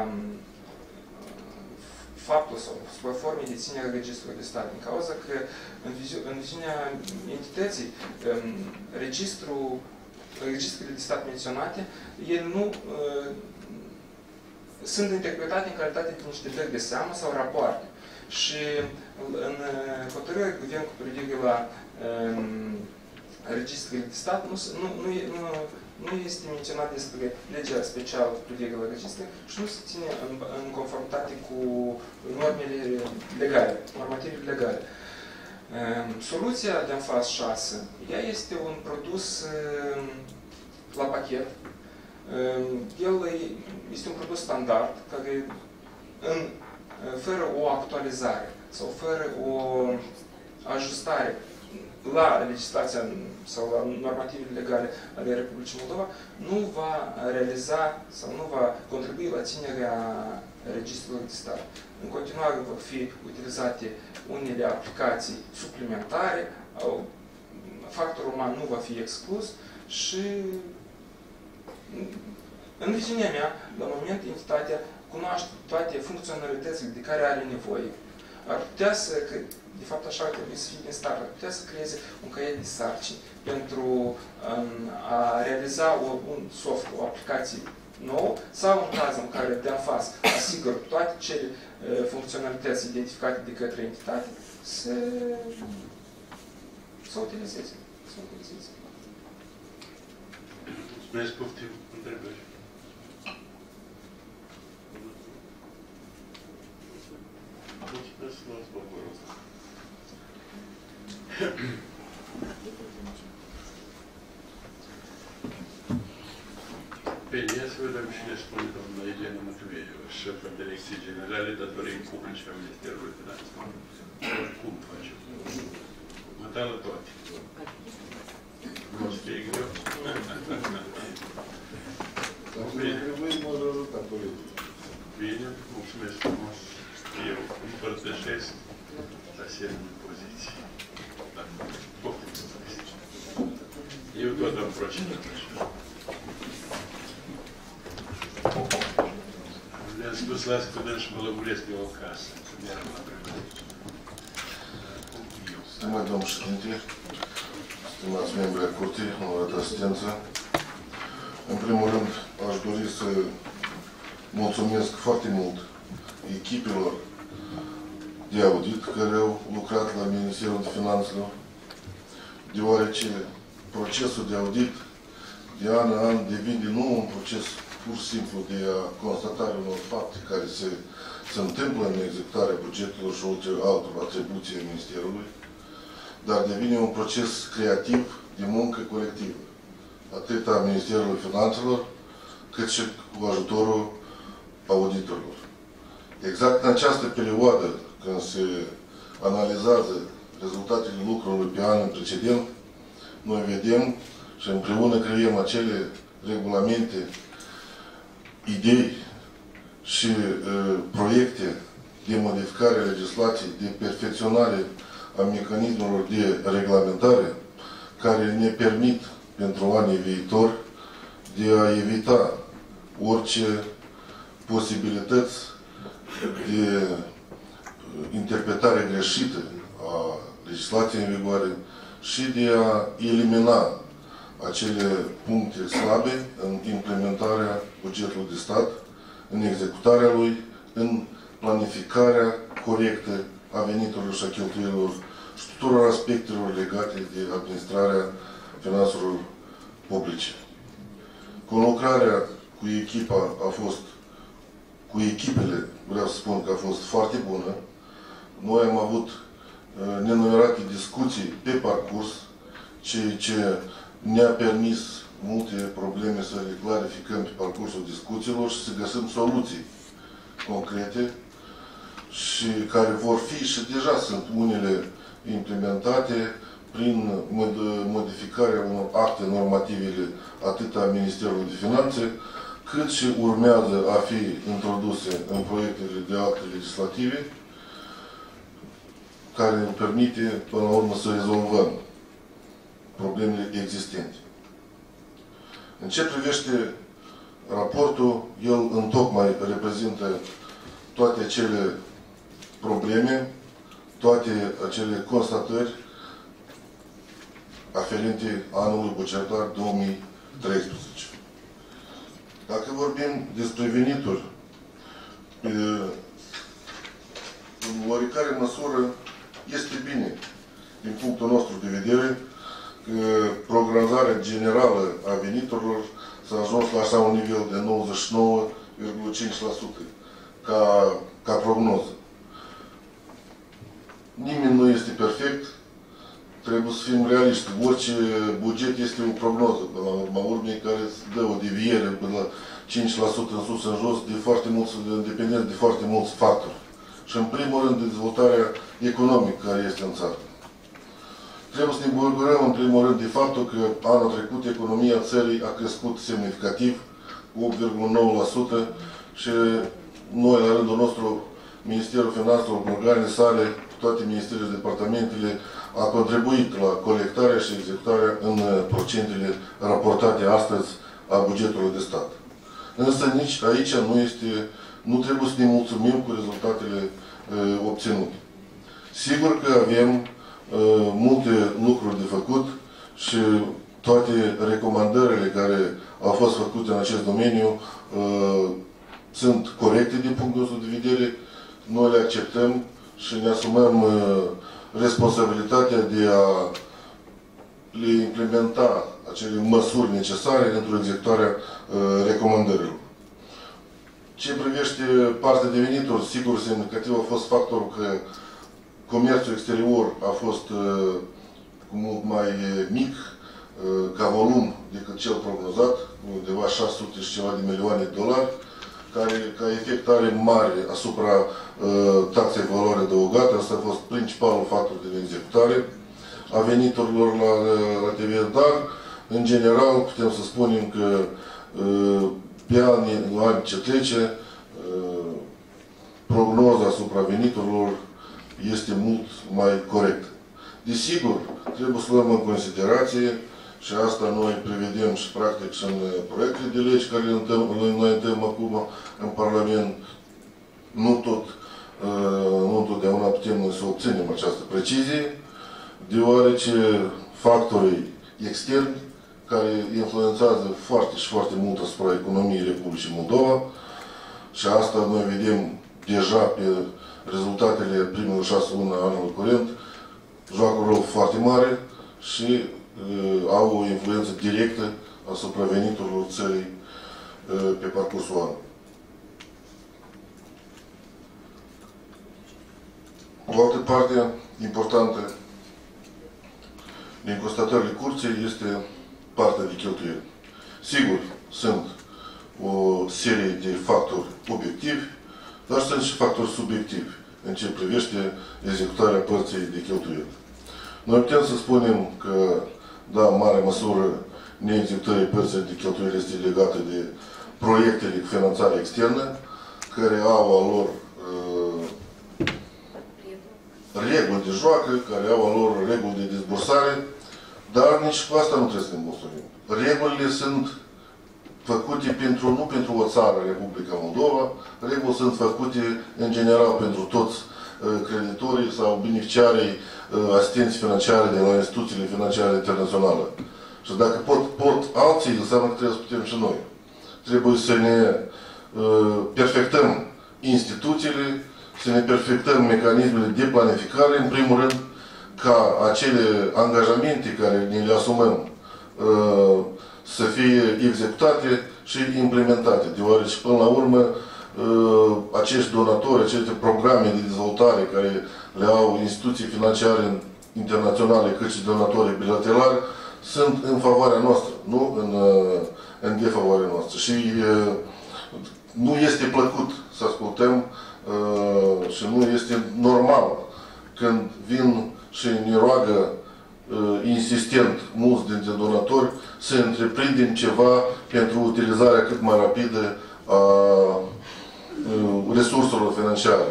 faptul sau asupra formei de ținere a registrului de stat, din cauza că în, în viziunea entității, registrul, registrele de stat menționate, ele nu uh, sunt interpretate în calitate de niște dări de seamă sau rapoarte. Și în hotărârea guvernului cu privire la um, registrele de stat nu, nu, nu, nu, nu este menționat despre legea specială cu privire la registre și nu se ține în, în conformitate cu normele legale, normativele legale. Um, soluția de în faz șase, ea este un produs um, la pachet. Um, el este un produs standard care, în, fără o actualizare sau fără o ajustare la legislația sau la normativele legale ale Republicii Moldova, nu va realiza sau nu va contribui la ținerea registrului de stat. În continuare vor fi utilizate unele aplicații suplimentare, factorul uman nu va fi exclus și în viziunea mea, la moment, entitatea cunoaște toate funcționalitățile de care are nevoie. Ar putea să, că de fapt așa ar trebui să fie din start, ar putea să creeze un caiet de sarcini pentru um, a realiza o, un soft, o aplicație nouă, sau în cazul în care de în față asigură toate cele uh, funcționalități identificate de către entitate, să, să utilizeze. Să utilizeze. Mulțumesc, poftim, întrebări. Mulțumesc, luați vă rog. Bine, ia să vedem și ne spune domnul Elena Mătuveiu, șeful Direcției Generale Datorii Publice a Ministerului Finanțelor. Cum facem? Mă dă la toate. Nu o să fie greu? Bine, mulțumesc frumos. Eu împărtășesc asemenea poziții. Da, poftim să faci. Eu tot am procedat așa. Le-am spus, las că dăm și mă lămuresc eu acasă. Să merg la vreme. Stimați domnul președinte, stimați membri ai curții, onorată asistență, în primul rând aș dori să mulțumesc foarte mult echipelor de audit care au lucrat la Ministerul de Finanțelor, deoarece procesul de audit de an în an devine nu un proces pur și simplu de a constatare unor fapte care se, se întâmplă în executarea bugetului și altor atribuții ai Ministerului, dar devine un proces creativ de muncă colectivă, atât a Ministerului Finanțelor, cât și cu ajutorul auditorilor. Exact în această perioadă, când se analizează rezultatele lucrurilor pe anul precedent, noi vedem și împreună creăm acele regulamente, idei și uh, proiecte de modificare a legislației, de perfecționare a mecanismelor de reglementare, care ne permit pentru anii viitori de a evita orice posibilități de interpretare greșită a legislației în vigoare și de a elimina acele puncte slabe în implementarea bugetului de stat, în executarea lui, în planificarea corectă a veniturilor și a cheltuielilor și tuturor aspectelor legate de administrarea finanțelor publice. Conlucrarea cu echipa a fost, cu echipele, vreau să spun că a fost foarte bună. Noi am avut uh, nenumărate discuții pe parcurs, ceea ce ne-a permis multe probleme să le clarificăm pe parcursul discuțiilor și să găsim soluții concrete și care vor fi și deja sunt unele implementate prin modificarea unor acte normative atât a Ministerului de Finanțe, cât și urmează a fi introduse în proiectele de acte legislative care ne permite până la urmă să rezolvăm problemele existente. În ce privește raportul, el întocmai reprezintă toate acele probleme, toate acele constatări aferente anului bugetar două mii treisprezece. Dacă vorbim despre venituri, în oricare măsură este bine, din punctul nostru de vedere, că programarea generală a veniturilor s-a ajuns la așa un nivel de nouăzeci și nouă virgulă cinci la sută ca, ca prognoză. Nimeni nu este perfect, trebuie să fim realiști. Orice buget este o prognoză, până la urma urmei, care dă o deviere până la cinci la sută în sus, în jos, de foarte mulți, dependent de foarte mulți factori. Și în primul rând de dezvoltarea economică care este în țară. Trebuie să ne bucurăm în primul rând de faptul că anul trecut economia țării a crescut semnificativ, cu opt virgulă nouă la sută și noi, la rândul nostru, Ministerul Finanțelor, cu organele sale, toate ministerele și departamentele, a contribuit la colectarea și executarea în procentele raportate astăzi a bugetului de stat. Însă nici aici nu, este, nu trebuie să ne mulțumim cu rezultatele uh, obținute. Sigur că avem uh, multe lucruri de făcut și toate recomandările care au fost făcute în acest domeniu uh, sunt corecte din punctul nostru de vedere. Noi le acceptăm și ne asumăm uh, responsabilitatea de a le implementa acele măsuri necesare pentru executarea uh, recomandărilor. Ce privește partea de venituri, sigur, semnificativ a fost factorul că comerțul exterior a fost uh, cu mult mai mic ca volum decât cel prognozat, undeva șase sute și ceva de milioane de dolari, care ca efect are mare asupra uh, taxei valoare adăugată. Asta a fost principalul factor de executare a veniturilor la, la T V R, dar în general putem să spunem că uh, pe anii, anii ce trece uh, prognoza asupra veniturilor este mult mai corectă. Desigur, trebuie să luăm în considerație, și asta noi prevedem și practic și în proiectele de legi care le înaintăm acum în Parlament. Nu tot, nu întotdeauna putem să obținem această precizie, deoarece factorii externi care influențează foarte și foarte mult asupra economiei Republicii Moldova, și asta noi vedem deja pe rezultatele primului șase luni a anului curent, joacă un rol foarte mare și uh, au o influență directă asupra veniturilor țării uh, pe parcursul anului. O altă parte importantă din constatările curții este partea de cheltuieli. Sigur, sunt o serie de factori obiectivi, dar sunt și factori subiectivi în ce privește executarea părții de cheltuieli. Noi putem să spunem că, da, în mare măsură, neexecutării părții de cheltuieli este legată de proiectele cu finanțare externă, care au al lor uh, reguli de joacă, care au al lor reguli de dezbursare, dar nici cu asta nu trebuie să ne mulțumim. Regulile sunt făcute pentru, nu pentru o țară, Republica Moldova, regulile sunt făcute în general pentru toți uh, creditorii sau beneficiarii uh, asistenții financiare de la instituțiile financiare internaționale. Și dacă pot, pot alții, înseamnă că trebuie să putem și noi. Trebuie să ne uh, perfectăm instituțiile, să ne perfectăm mecanismele de planificare, în primul rând, ca acele angajamente care ne le asumăm uh, să fie executate și implementate, deoarece, până la urmă, uh, acești donatori, aceste programe de dezvoltare care le au instituții financiare internaționale, cât și donatori bilaterali, sunt în favoarea noastră, nu în, uh, în defavoarea noastră. Și uh, nu este plăcut să ascultăm uh, și nu este normal când vin și ne roagă uh, insistent mulți dintre donatori să întreprindem ceva pentru utilizarea cât mai rapidă a uh, resurselor financiare.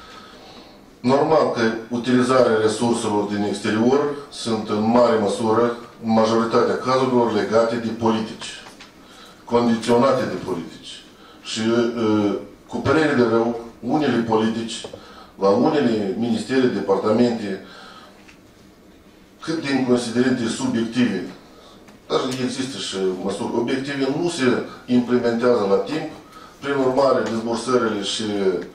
Normal că utilizarea resurselor din exterior sunt în mare măsură, în majoritatea cazurilor, legate de politici, condiționate de politici. Și uh, cu părere de rău, unele politici, la unele ministere, departamente, cât din considerente subiective, dar există și măsuri obiective, nu se implementează la timp. Prin urmare, dezbursările și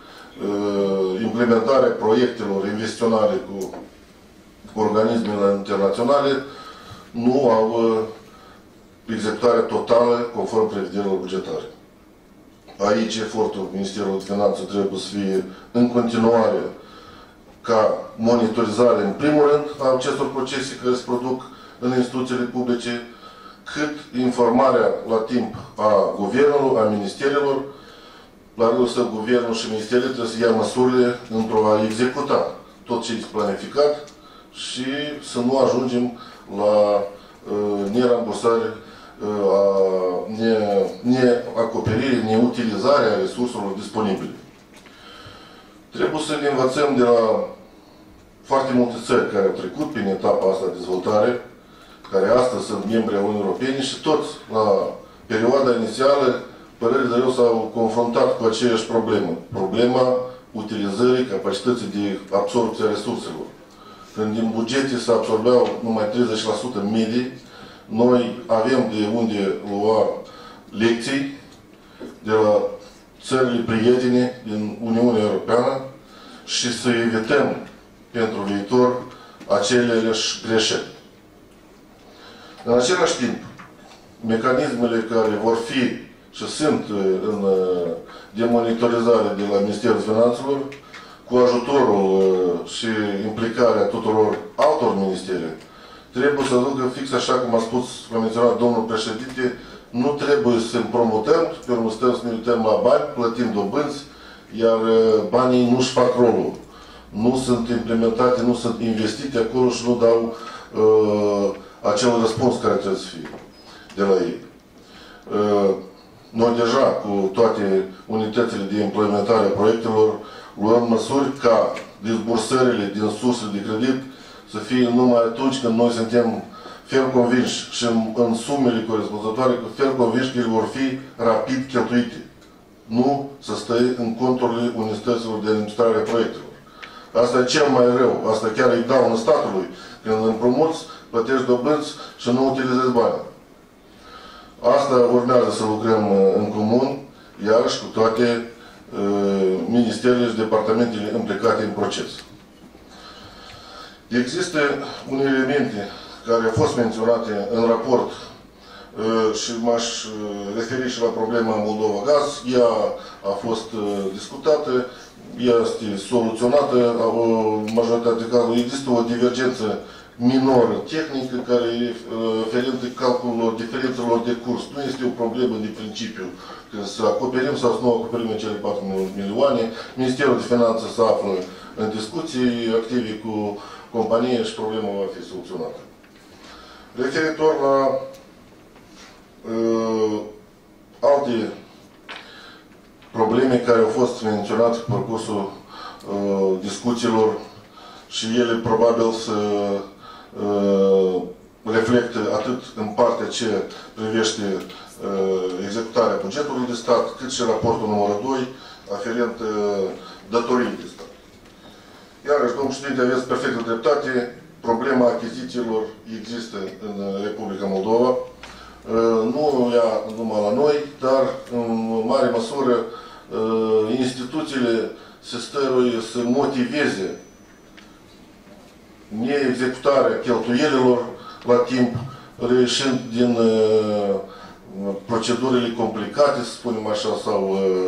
uh, implementarea proiectelor investiționale cu organismele internaționale nu au uh, executarea totală conform prevederilor bugetare. Aici efortul Ministerului de Finanțe trebuie să fie în continuare ca monitorizare, în primul rând, a acestor procese care se produc în instituțiile publice, cât informarea la timp a guvernului, a ministerilor. La rândul său, guvernul și ministerele trebuie să ia măsurile într-o a executa tot ce este planificat și să nu ajungem la uh, nerambursare, uh, a ne, neacoperire, neutilizarea resurselor disponibile. Trebuie să ne învățăm de la foarte multe țări care au trecut prin etapa asta de dezvoltare, care astăzi sunt membri ai Uniunii Europene și toți, la perioada inițială, păreri de rău s-au confruntat cu aceeași problemă. Problema utilizării capacității de absorbție a resurselor. Când din bugete se absorbeau numai treizeci la sută în medie, noi avem de unde lua lecții de la țările prietene din Uniunea Europeană și să evităm pentru viitor aceleași greșeli. În același timp, mecanismele care vor fi și sunt în, de monitorizare de la Ministerul Finanțelor, cu ajutorul și implicarea tuturor altor ministere, trebuie să ducă fix așa cum a spus, a menționat domnul președinte, nu trebuie să împrumutăm, pe urmă stăm să ne uităm la bani, plătim dobânzi, iar banii nu-și fac rolul. Nu sunt implementate, nu sunt investite acolo și nu dau uh, acel răspuns care trebuie să fie de la ei. Uh, noi deja, cu toate unitățile de implementare a proiectelor, luăm măsuri ca disbursările din sursele de credit să fie numai atunci când noi suntem ferm convinși și în, în sumele corespunzătoare, că ferm convinși că ele vor fi rapid cheltuite. Nu să stă în conturile unităților de administrare a proiectelor. Asta e cel mai rău. Asta chiar îi dau în statului. Când împrumuți, plătești dobânzi și nu utilizezi bani. Asta urmează să lucrăm în comun, iarăși cu toate uh, ministerele și departamentele implicate în proces. Există unele elemente care au fost menționate în raport uh, și m-aș uh, referi și la problema Moldova Gaz. Ea a fost uh, discutată, ea este soluționată, în majoritatea cazurilor există o divergență minoră, tehnică, care e referentă calculelor diferențelor de curs. Nu este o problemă de principiu, că să acoperim sau să nu acoperim cele patru milioane. Ministerul de Finanțe se află în discuții active cu compania și problema va fi soluționată. Referitor la uh, alte probleme care au fost menționate pe parcursul uh, discuțiilor și ele probabil să uh, reflectă atât în partea ce privește uh, executarea bugetului de stat, cât și raportul numărul doi, aferent uh, datoriei de stat. Iarăși, domnul președinte, aveți perfectă dreptate, problema achizițiilor există în Republica Moldova. Nu ea numai la noi, dar în mare măsură instituțiile se stăruie să motiveze neexecutarea cheltuielilor la timp, reieșind din procedurile complicate, să spunem așa, sau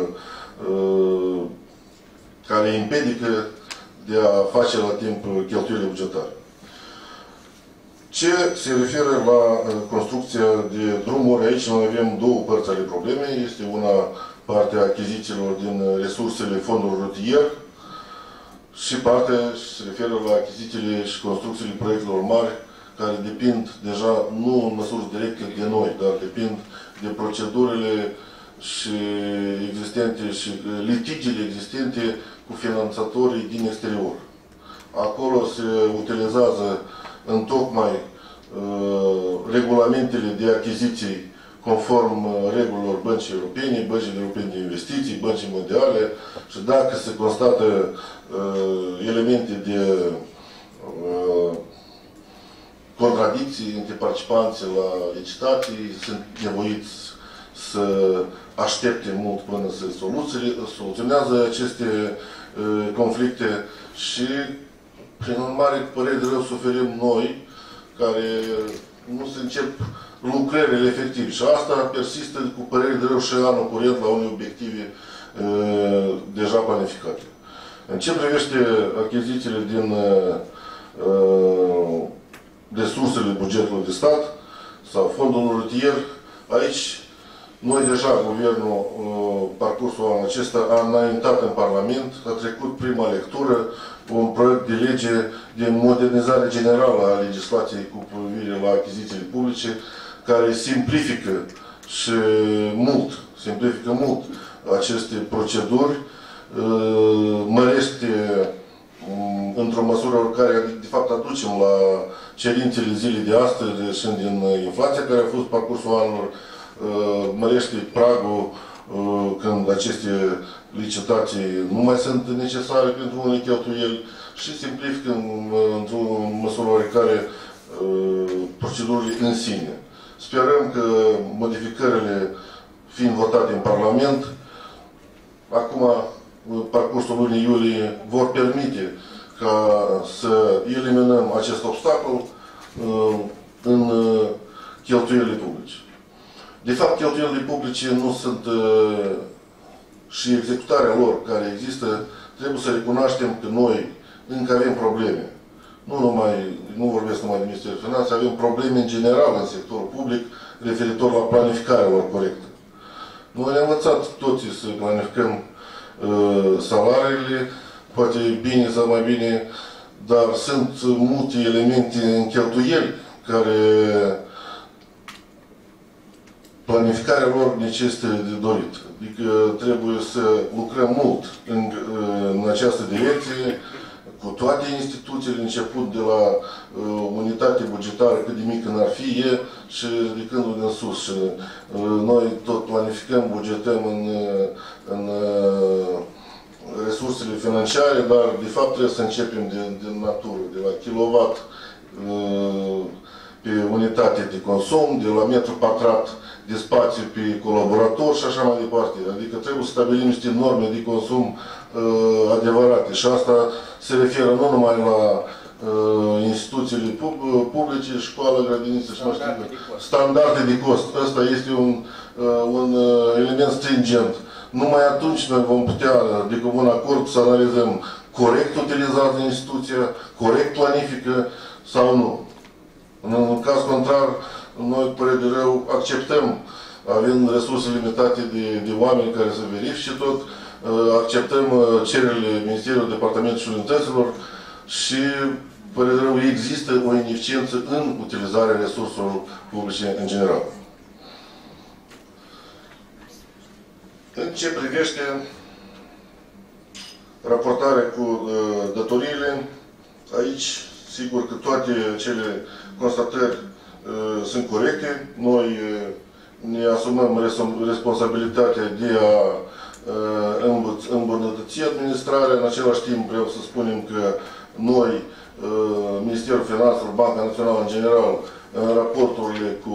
care împiedică de a face la timp cheltuielile bugetare. Ce se referă la construcția de drumuri, aici noi avem două părți ale problemei. Este una partea achizițiilor din resursele fondului rutier și partea se referă la achizițiile și construcțiile proiectelor mari, care depind deja, nu în măsuri directe de noi, dar depind de procedurile și existente și litigiile existente cu finanțatorii din exterior. Acolo se utilizează întocmai uh, regulamentele de achiziții conform uh, regulilor Băncii Europene, Băncii Europene de Investiții, Băncii Mondiale și dacă se constată uh, elemente de uh, contradicții între participanții la licitații, sunt nevoiți să aștepte mult până se soluționează aceste uh, conflicte și prin urmare, cu părere de rău, suferim noi, care nu se încep lucrările efective. Și asta persistă cu părere de rău și anul curent la unele obiective uh, deja planificate. În ce privește achizițiile din uh, resursele bugetului de stat sau fondul rutier, aici noi deja, guvernul, uh, parcursul anul acesta, a înaintat în Parlament, a trecut prima lectură, un proiect de lege de modernizare generală a legislației cu privire la achizițiile publice, care simplifică și mult, simplifică mult aceste proceduri, mărește într-o măsură care, de fapt, aducem la cerințele zilei de astăzi și din inflația care a fost parcursul anilor, mărește pragul când aceste licitații nu mai sunt necesare pentru unele cheltuieli și simplifică într-o măsură oarecare procedurile în sine. Sperăm că modificările fiind votate în Parlament, acum, parcursul lunii iulie, vor permite ca să eliminăm acest obstacol în cheltuielile publice. De fapt, cheltuielile publice nu sunt și executarea lor care există, trebuie să recunoaștem că noi încă avem probleme nu, numai, nu vorbesc numai de Ministerul Finanței, avem probleme în general în sectorul public referitor la planificarea lor corectă. Noi ne-am învățat toții să planificăm uh, salariile, poate bine sau mai bine, dar sunt multe elemente în cheltuieli care planificarea lor necesită de dorit. Adică trebuie să lucrăm mult în, în această direcție, cu toate instituțiile, început de la uh, unitate bugetară, cât de mică n-ar fi e, și ridicându-ne în sus. Și, uh, noi tot planificăm, bugetăm în, în uh, resursele financiare, dar de fapt trebuie să începem din, din natură, de la kilowatt uh, pe unitate de consum, de la metru pătrat de spațiu pe colaborator și așa mai departe. Adică trebuie să stabilim niște norme de consum uh, adevărate. Și asta se referă nu numai la uh, instituțiile pub publice, școală, grădiniță și nu știu, standarde de cost. Ăsta este un, uh, un uh, element stringent. Numai atunci noi vom putea, de comun acord, să analizăm corect utilizează instituția, corect planifică sau nu. În caz contrar, noi, părere de rău, acceptăm, având resurse limitate de, de oameni care să verifice tot, acceptăm cererile Ministerului Departamentului și Unităților și, părere de rău, există o ineficiență în utilizarea resurselor publice în general. În ce privește raportarea cu uh, datoriile, aici, sigur că toate cele constatări uh, sunt corecte. Noi uh, ne asumăm responsabilitatea de a uh, îmbunătăți administrarea. În același timp, vreau să spunem că noi, uh, Ministerul Finanțelor, Banca Națională în general, în raporturile cu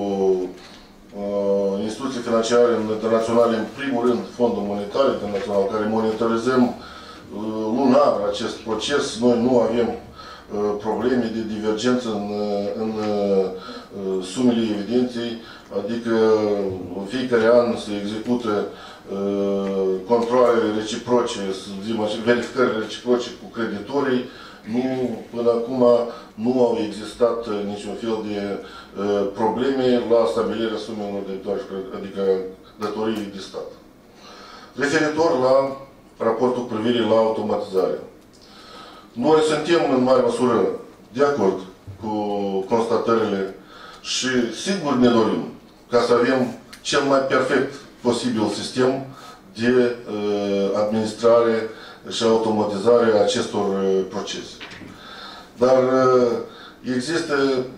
uh, instituții financiare internaționale, în primul rând Fondul Monetar Internațional, care monitorizăm uh, lunar acest proces, noi nu avem probleme de divergență în, în sumele evidenței, adică în fiecare an se execută uh, controale reciproce, să zicem așa, verificări reciproce cu creditorii. Nu, până acum nu au existat niciun fel de uh, probleme la stabilirea sumelor de adică datorii de stat. Referitor la raportul cu privire la automatizare. Noi suntem în mare măsură de acord cu constatările și sigur ne dorim ca să avem cel mai perfect posibil sistem de uh, administrare și automatizare a acestor uh, procese. Dar uh, există,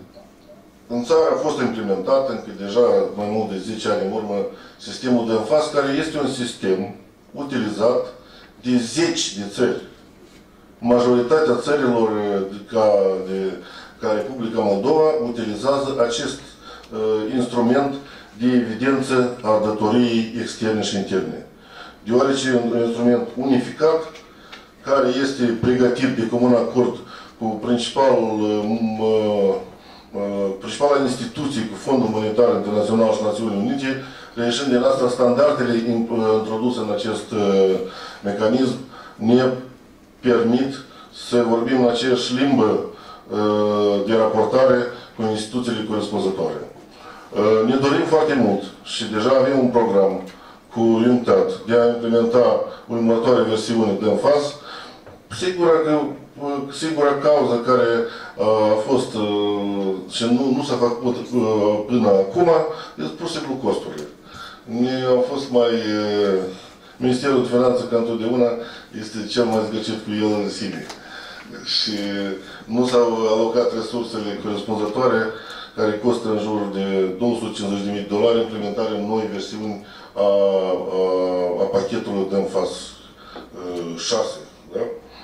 în țară a fost implementat încă deja mai mult de zece ani în urmă sistemul de înfas, care este un sistem utilizat de zeci de țări. Majoritatea țărilor ca, de, ca Republica Moldova utilizează acest uh, instrument de evidență a datoriei externe și interne. Deoarece e un instrument unificat, care este pregătit de comun acord cu principalul, uh, uh, principala instituție, cu Fondul Monetar Internațional și Națiunile Unite, reieșind din asta standardele introduse în acest uh, mecanism, ne permit să vorbim în aceeași limbă uh, de raportare cu instituțiile corespunzătoare. Uh, ne dorim foarte mult și deja avem un program cu UNCTAD de a implementa următoarea versiune de înfas. Sigura, că, uh, sigura cauză care uh, a fost uh, și nu, nu s-a făcut uh, până acum este pur și simplu costurile. Ne au fost mai... Uh, Ministerul de Finanțe, ca întotdeauna, este cel mai zgârcit cu el în sine. Și nu s-au alocat resursele corespunzătoare, care costă în jur de două sute cincizeci de mii de dolari, implementarea în noi versiuni a, a, a pachetului de înfas șase. Da?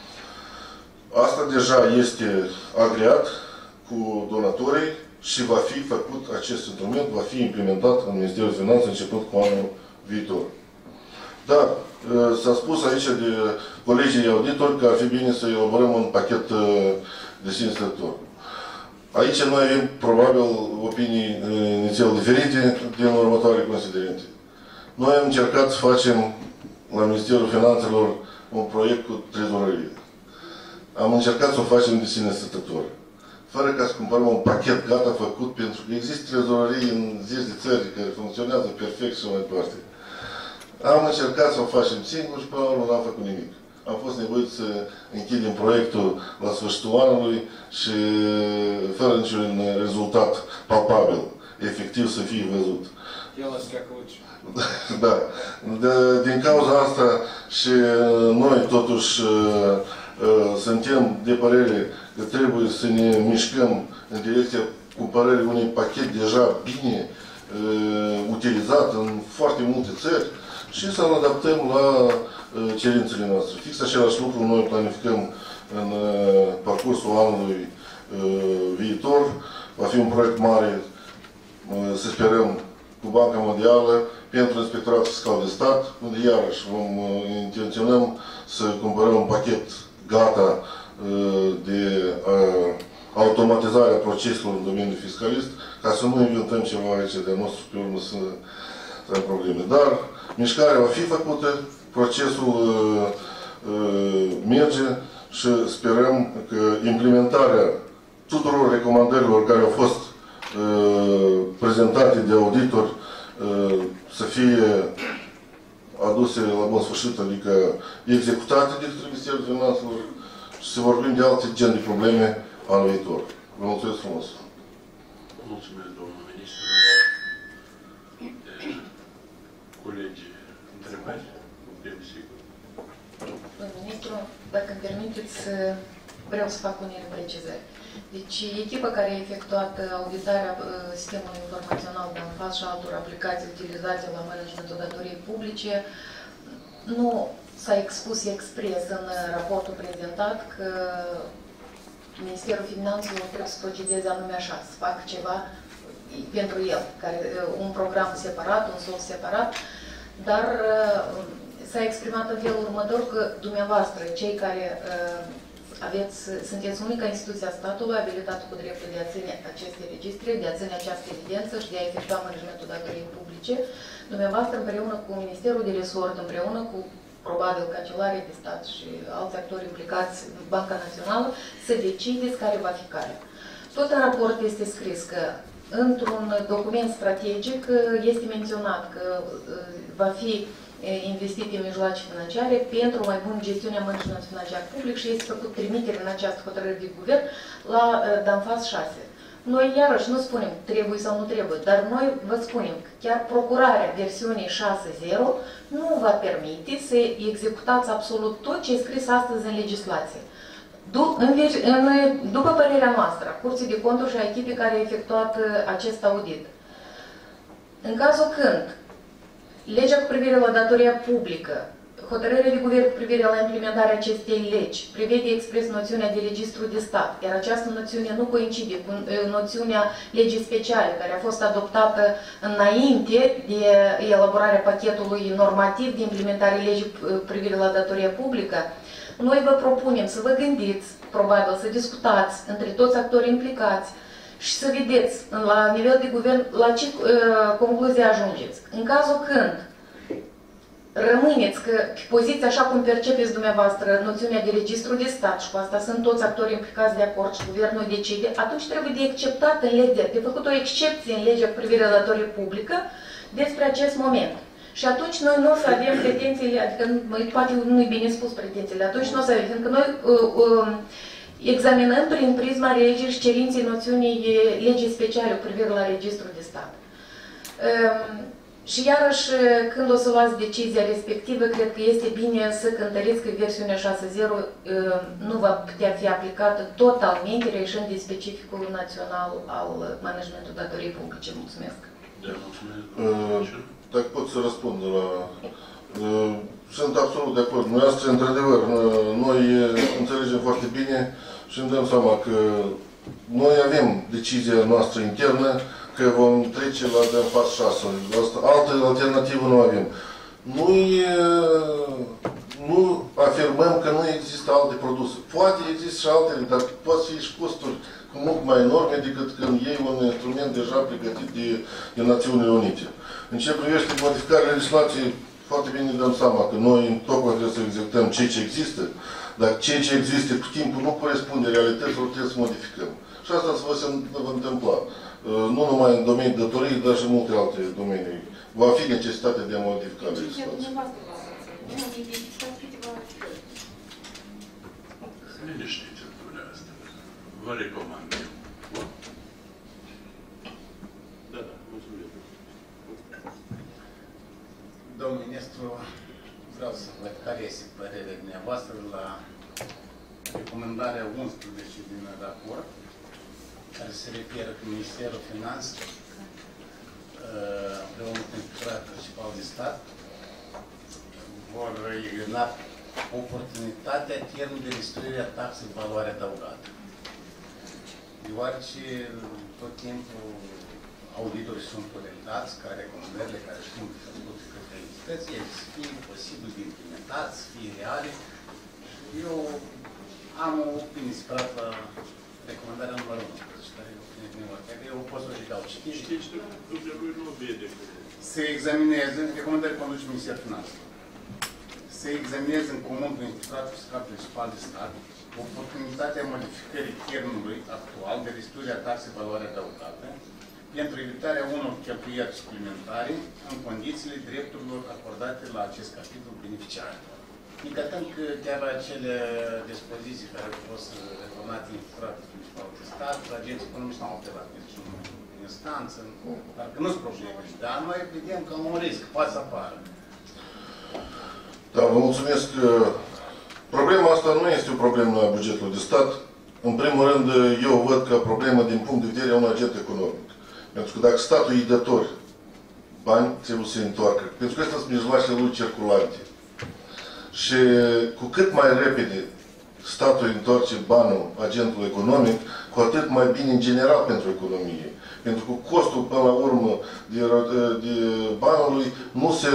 Asta deja este agreat cu donatorii și va fi făcut, acest instrument va fi implementat în Ministerul de Finanțe începând cu anul viitor. Da, s-a spus aici de colegii auditori că ar fi bine să elaborăm un pachet de sine stătător. Aici noi avem probabil opinii inițial diferite din următoarele considerente. Noi am încercat să facem la Ministerul Finanțelor un proiect cu trezorerie. am încercat să o facem de sine stătător. Fără ca să cumpărăm un pachet gata făcut, pentru că există trezorerii în zeci de țări care funcționează perfect și mai departe. Am încercat să o facem singur și până la urmă n-am făcut nimic. Am fost nevoit să închidem proiectul la sfârșitul anului și fără niciun rezultat palpabil, efectiv să fie văzut. Da. De, din cauza asta și noi totuși suntem de părere că trebuie să ne mișcăm în direcția cumpărării unui pachet deja bine uh, utilizat în foarte multe țări și să ne adaptăm la uh, cerințele noastre. Fix același lucru noi planificăm în uh, parcursul anului uh, viitor. Va fi un proiect mare, uh, să sperăm, cu Banca Mondială pentru Inspectoratul Fiscal de Stat, unde iarăși vom uh, intenționăm să cumpărăm un pachet gata de uh, automatizarea proceselor în domeniul fiscalist, ca să nu inventăm ceva aici de nostru, pe urmă să, să am probleme. Dar mișcarea va fi făcută, procesul uh, uh, merge și sperăm că implementarea tuturor recomandărilor care au fost uh, prezentate de auditor uh, să fie aduse la bun sfârșit, adică executate de către Ministerul Finanțelor și să vorbim de alte gen de probleme anul viitor. Vă mulțumesc frumos! Mulțumesc, domnul ministru. Colegii, întrebări? Putem, sigur. Domnul ministru, dacă îmi permiteți, vreau să fac unele precizări. Deci, echipa care a efectuat auditarea sistemului informațional de ANFAS și altor aplicații utilizate la managementul datoriei publice nu s-a expus expres în raportul prezentat că Ministerul Finanțelor trebuie să procedeze anume așa, să facă ceva pentru el, care, un program separat, un soft separat, dar s-a exprimat în felul următor că dumneavoastră, cei care aveți, sunteți unica instituție a statului abilitată cu dreptul de a ține aceste registre, de a ține această evidență și de a efectua managementul datoriei publice, dumneavoastră împreună cu Ministerul de Resort, împreună cu probabil Cancelarii de Stat și alți actori implicați, Banca Națională, să decideți care va fi care. Tot în raport este scris că într-un document strategic este menționat că va fi investite în mijloace financiare pentru o mai bună gestiune a managementului financiar public și este făcut trimitere în această hotărâre de guvern la DANFAS șase. Noi iarăși nu spunem trebuie sau nu trebuie, dar noi vă spunem că chiar procurarea versiunii șase punct zero nu va permite să executați absolut tot ce e scris astăzi în legislație. După părerea noastră, a Curții de Conturi și a echipei care a efectuat acest audit, în cazul când legea cu privire la datoria publică, hotărârea de guvern cu privire la implementarea acestei legi prevede expres noțiunea de registru de stat, iar această noțiune nu coincide cu noțiunea legii speciale care a fost adoptată înainte de elaborarea pachetului normativ de implementare legii cu privire la datoria publică. Noi vă propunem să vă gândiți, probabil să discutați între toți actorii implicați și să vedeți la nivel de guvern la ce uh, concluzie ajungeți. În cazul când rămâneți că pe poziția așa cum percepeți dumneavoastră noțiunea de registru de stat și cu asta sunt toți actorii implicați de acord și guvernul decide, atunci trebuie de acceptat în lege, de făcut o excepție în legea cu privire la datorie publică despre acest moment. Și atunci noi nu o să avem pretențiile, adică poate nu-i bine spus pretențiile, atunci nu o să avem, pentru că noi uh, uh, examinăm prin prisma legii și cerinței noțiunii legii speciale cu privire la registrul de stat. Uh, Și iarăși, când o să luați decizia respectivă, cred că este bine să cântăriți că versiunea șase punct zero nu va putea fi aplicată totalmente, reieșind din specificul național al managementului datoriei publice. Mulțumesc. Da, mulțumesc. Dacă pot să răspund la... Sunt absolut de acord. Noi astăzi, într-adevăr, noi înțelegem foarte bine și îmi dăm seama că noi avem decizia noastră internă că vom trece la DANFAS șase. Altă alternativă nu avem. Noi nu afirmăm că nu există alte produse. Poate există și altele, dar poate fi și costuri cu mult mai enorme decât când iei un instrument deja pregătit de, de Națiunile Unite. În ce privește modificarea legislației, foarte bine ne dăm seama că noi tocmai trebuie să executăm ceea ce există. Dar ceea ce există cu timpul nu corespunde realităților, trebuie să modificăm. Și asta se va întâmpla. Nu numai în domeniul datoriei, dar și în multe alte domenii. Va fi necesitate de a modifica legislația. Să ne liniștiți în dumneavoastră. Vă recomand eu. Bun? Da, da, mulțumim. Domnul ministru, vreau să vă care este părerea dumneavoastră la recomandarea unsprezece din raport, care se referă că Ministerul Finanțelor, împreună cu Inspectoratul Principal de Stat, vor examina oportunitatea termenului de restituire a taxei de valoare adăugată. Deoarece tot timpul auditorii sunt orientați ca recomandările care sunt făcute către entități, ele să fie posibil de implementat, să fie reale. Eu am o opinie separat la recomandarea numărul unsprezece, care e opinie dumneavoastră. Eu pot să vă dau citire. Știți, dumnealui nu vede. Se examineze, recomandările conduce Ministerul Finanțelor. Se examineze în comun cu Inspectoratul Fiscal Principal de Stat oportunitatea modificării termenului actual de restituire a taxei valoare adăugată pentru evitarea unor cheltuieli suplimentare în condițiile drepturilor acordate la acest capitol beneficiarilor. Incătând că chiar acele dispoziții care au fost reformate în Inspectoratul Principal de Stat, agenții economici n-au apelat niciun instanță, dar că nu sunt probleme. Dar noi vedem că un risc poate să apară. Da, vă mulțumesc. Problema asta nu este o problemă la bugetul de stat. În primul rând, eu văd ca problemă din punct de vedere a unui agent economic. Pentru că dacă statul îi dător bani, trebuie să-i întoarcă. Pentru că astea sunt mijloacele lui circulante. Și cu cât mai repede statul îi întoarce banul agentului economic, cu atât mai bine în general pentru economie. Pentru că costul, până la urmă, de, de banului nu se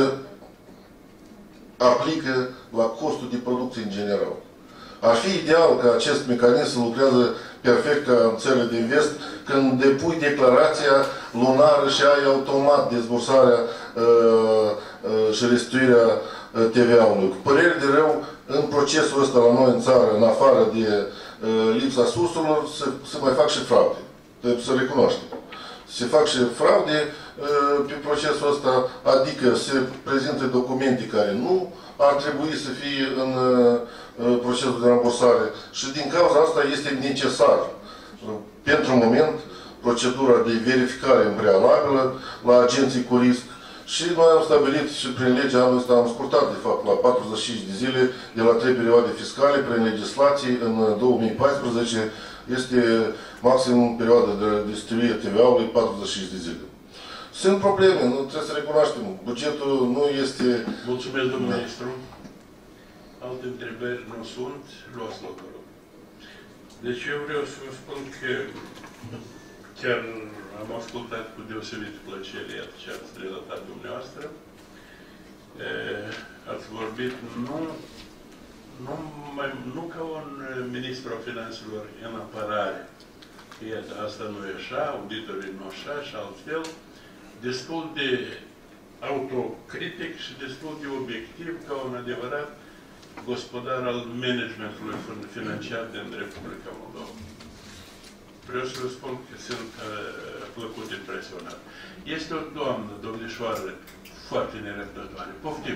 aplică la costul de producție în general. Ar fi ideal ca acest mecanism să lucrează perfect ca în țările de vest, când depui declarația lunară și ai automat dezbursarea uh, uh, și restituirea uh, T V A-ului. Cu părere de rău, în procesul ăsta la noi în țară, în afară de uh, lipsa surselor, se, se mai fac și fraude. Trebuie să recunoaștem. Se fac și fraude uh, pe procesul ăsta, adică se prezintă documente care nu ar trebui să fie în uh, procesul de rambursare și din cauza asta este necesar uh, pentru moment procedura de verificare în prealabilă la agenții cu risc și noi am stabilit și prin legea anul ăsta am scurtat de fapt la patruzeci și cinci de zile de la trei perioade fiscale prin legislație în două mii paisprezece este maxim perioada de distribuire T V A-ului patruzeci și cinci de zile. Sunt probleme, nu trebuie să recunoaștem. Bugetul nu este... Mulțumesc, domnul ministru. Alte întrebări nu sunt. Luați loc, vă rog. Deci eu vreau să vă spun că chiar am ascultat cu deosebită plăcere ce ați relatat dumneavoastră. E, ați vorbit nu, nu, mai, nu ca un ministru al finanțelor în apărare. Iată, asta nu e așa, auditorii nu așa și altfel. Destul de autocritic și destul de obiectiv ca un adevărat gospodar al managementului financiar din Republica Moldova. Vreau să vă spun că sunt uh, plăcut impresionat. Este o doamnă, domnișoară, foarte nerăbdătoare. Poftim!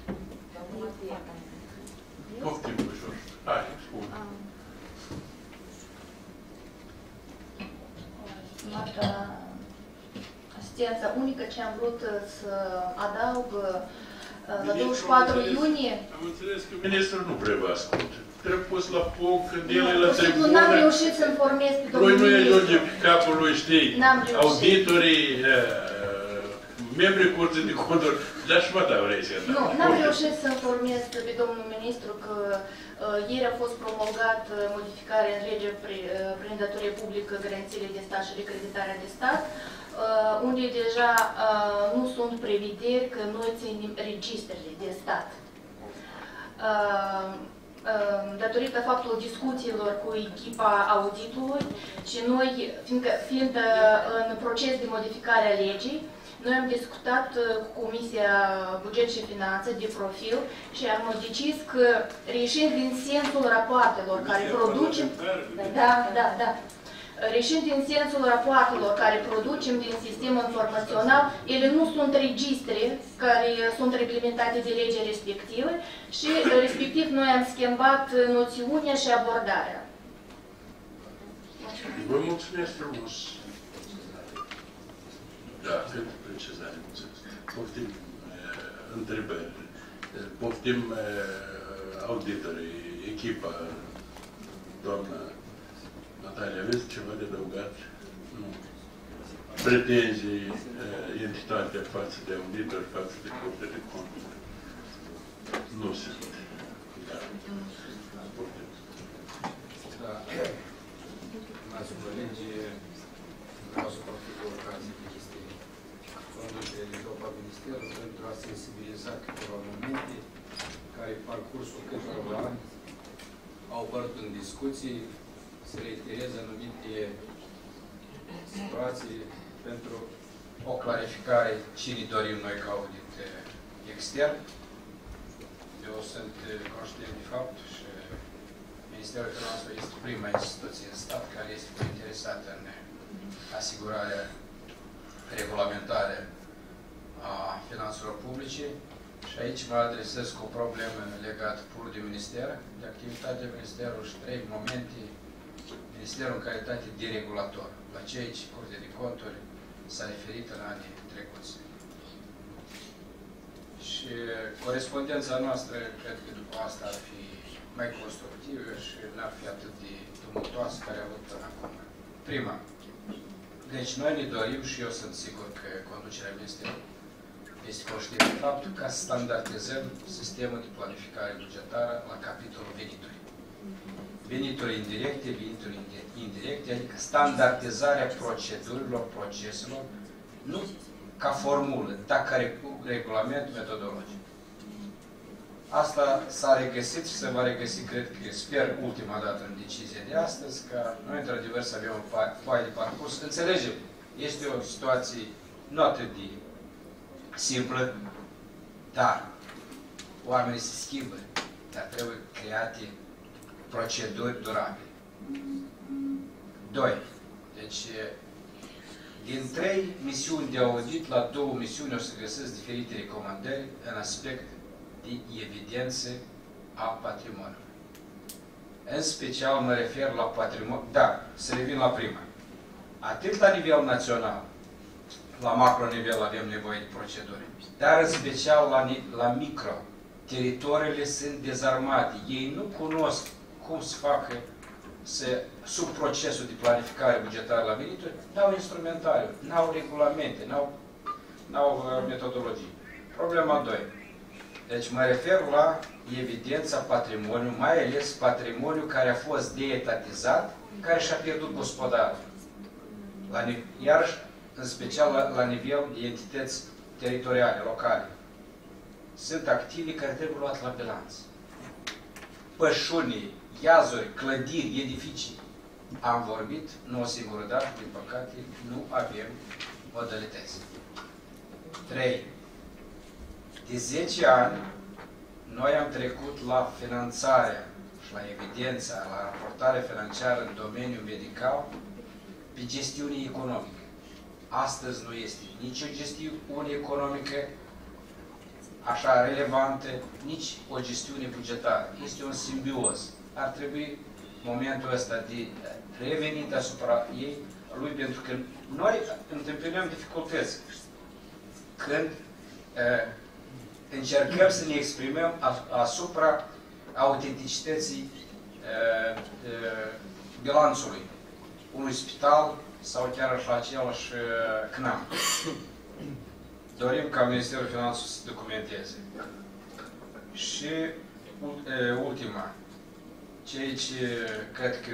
Poftim, ușor. Hai, spun. Asistența unică ce am vrut să adaug la douăzeci și patru iunie. Am înțeles că ministrul nu prea vă ascultă. Trebuie pus la punct, când el e la tribună. Nu am reușit să informez pe domnul ministru. Noi nu ajunge ministru. pe capul lui, știi, auditorii, membrii Curții de Conturi, dar și mă, da, vrei să Nu, n-am reușit să informez pe domnul ministru că uh, ieri a fost promulgat uh, modificarea în lege pri, uh, prin datorie publică, garanțiile de stat și recreditarea de stat, uh, unde deja uh, nu sunt prevederi că noi ținem registrele de stat. Uh, uh, datorită faptul discuțiilor cu echipa auditului și noi, fiindcă, fiind uh, în proces de modificare a legii, Noi am discutat cu Comisia Buget și Finanțe de profil și am decis că, reșind din sensul rapoartelor care producem... Da, da, da. Reșind din sensul rapoartelor care producem din sistemul informațional, ele nu sunt registre care sunt reglementate de legea respectivă și, respectiv, noi am schimbat noțiunea și abordarea. Vă mulțumesc frumos. Da, pentru precizare, mulțumesc. Poftim uh, întrebări. Poftim uh, auditorii, echipa, doamna Natalia, aveți ceva de adăugat? Nu. Pretenzii, uh, entitatea față de auditor, față de Curtea de Conturi? Nu sunt. Da. Poftim. Da. Stimați colegi, vreau să profit de ocazie de este fondul de Europa Ministerul pentru a sensibiliza câteva momente care, parcursul câteva ani, au apărut în discuții, se reitereze anumite situații pentru o clarificare cine dorim noi ca audit extern. Eu sunt conștient de fapt și Ministerul Finanțelor este prima instituție în stat care este interesată în asigurarea regulamentare a finanțelor publice și aici mă adresez cu o problemă legată pur de minister, de activitatea Ministerului și trei momente. Ministerul în calitate de regulator, la ceea ce Curtea de Conturi s-a referit în anii trecuți. Și corespondența noastră, cred că după asta ar fi mai constructivă și n-ar fi atât de tumultoasă care a avut până acum. Prima. Deci noi ne dorim și eu sunt sigur că conducerea Ministerului este conștient de faptul ca să standardizăm sistemul de planificare bugetară la capitolul venituri. Venituri indirecte, venituri indirecte, adică standardizarea procedurilor, proceselor, nu ca formulă, dar ca regulament metodologic. Asta s-a regăsit și se va regăsi, cred că, sper, ultima dată în decizie de astăzi, ca noi, într-adevăr, să avem o foaie de parcurs. Înțelegem, este o situație nu atât de simplă, dar oamenii se schimbă, dar trebuie create proceduri durabile. Doi. Deci, din trei misiuni de audit, la două misiuni o să găsesc diferite recomandări în aspect de evidență a patrimoniului. În special mă refer la patrimoniu. Da, să revin la prima. Atât la nivel național, la macro nivel avem nevoie de proceduri, dar în special la, la micro. Teritoriile sunt dezarmate. Ei nu cunosc cum să facă să, sub procesul de planificare bugetară la venituri, n-au instrumentariu, n-au regulamente, n-au uh, metodologii. Problema doi. Deci mă refer la evidența patrimoniului, mai ales patrimoniul care a fost deetatizat, care și-a pierdut gospodarul. Iarăși, în special la, la nivel de entități teritoriale, locale. Sunt active care trebuie luate la bilanț. Pășuni, iazuri, clădiri, edificii. Am vorbit, nu o singură dată, din păcate, nu avem modalități. trei. De zece ani, noi am trecut la finanțarea și la evidența, la raportarea financiară în domeniul medical pe gestiune economică. Astăzi nu este nici o gestiune economică așa relevantă, nici o gestiune bugetară. Este un simbios. Ar trebui momentul ăsta de revenit asupra ei, lui, pentru că noi întâmpinăm dificultăți când uh, încercăm să ne exprimăm asupra autenticității uh, uh, bilanțului unui spital sau chiar așa același uh, C N A M. Dorim ca Ministerul Finanțelor să se documenteze. Și uh, ultima, ceea ce cred că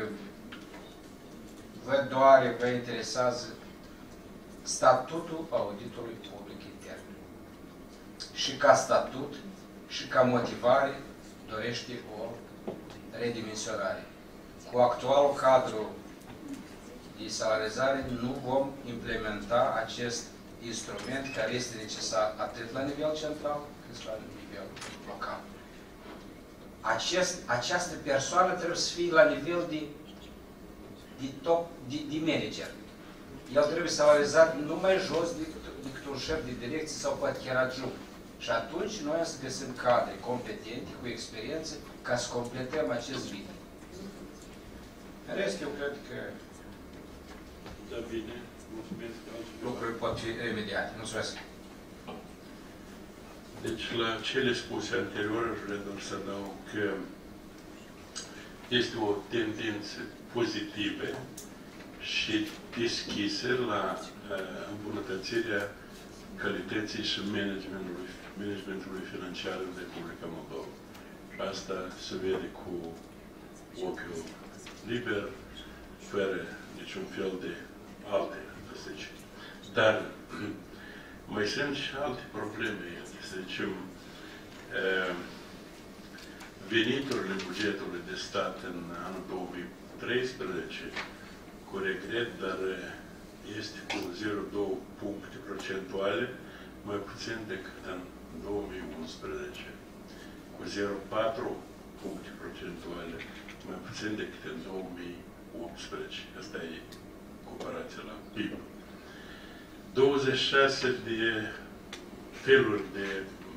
vă doare, vă interesează, statutul auditului public intern. Și ca statut și ca motivare dorește o redimensionare. Cu actualul cadru de salarizare nu vom implementa acest instrument care este necesar atât la nivel central, cât și la nivel local. Acest, această persoană trebuie să fie la nivel de, de top, de, de manager. El trebuie salarizat nu mai jos decât, decât un șef de direcție sau poate chiar adjunct. Și atunci noi să găsim cadre competente, cu experiență, ca să completăm acest vid. În rest, eu cred că Da, bine. Mulțumesc. lucrurile pot fi remediate. Mulțumesc. Deci, la cele spuse anterior, aș vrea doar să adaug că este o tendință pozitivă și deschisă la uh, îmbunătățirea calității și managementului, managementului financiar în Republica Moldova. Și asta se vede cu ochiul liber, fără niciun fel de alte, să zicem. Dar mai sunt și alte probleme, să zicem, veniturile bugetului de stat în anul două mii treisprezece, cu regret, dar este cu zero virgulă doi puncte procentuale mai puțin decât în două mii unsprezece, cu zero virgulă patru puncte procentuale mai puțin decât în două mii optsprezece. Asta e comparația la P I B. douăzeci și șase de feluri de,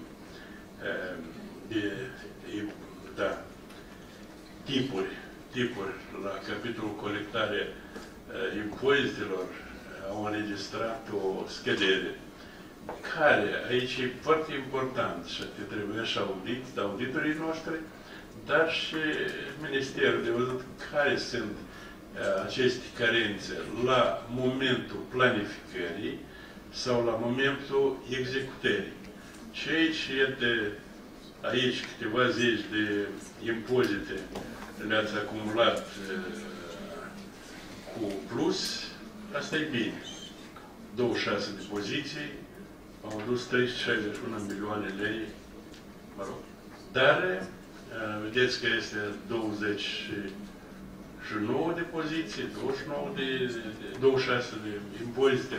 de, de da, tipuri, tipuri la capitolul colectare impozitelor au înregistrat o scădere, care aici e foarte important și că trebuie și audit, auditorii noștri, dar și Ministerul de văzut care sunt aceste carențe la momentul planificării sau la momentul executării. Și aici, iată, aici câteva zeci de impozite le-ați acumulat uh, cu plus, asta e bine. douăzeci și șase de poziții, au adus trei sute șaizeci și unu milioane lei, mă rog. Dar, uh, vedeți că este douăzeci și nouă de poziții, douăzeci și nouă de, de douăzeci și șase de impozite.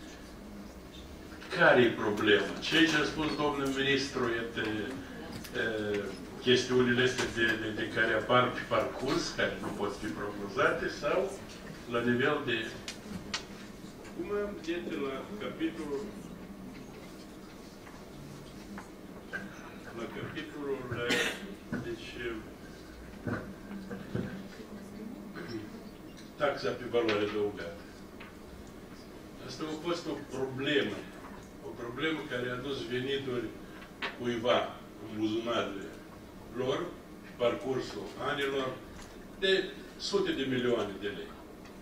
Care e problema? Ceea ce a spus domnul ministru, este uh, chestiunile astea de, de, de care apar pe parcurs, care nu pot fi prognozate, sau la nivel de... Cum am este la capitolul... La capitolul... Deci... Taxa pe valoare adăugată. Asta a fost o problemă. O problemă care a dus venituri cuiva în buzunarele lor, pe parcursul anilor, de sute de milioane de lei.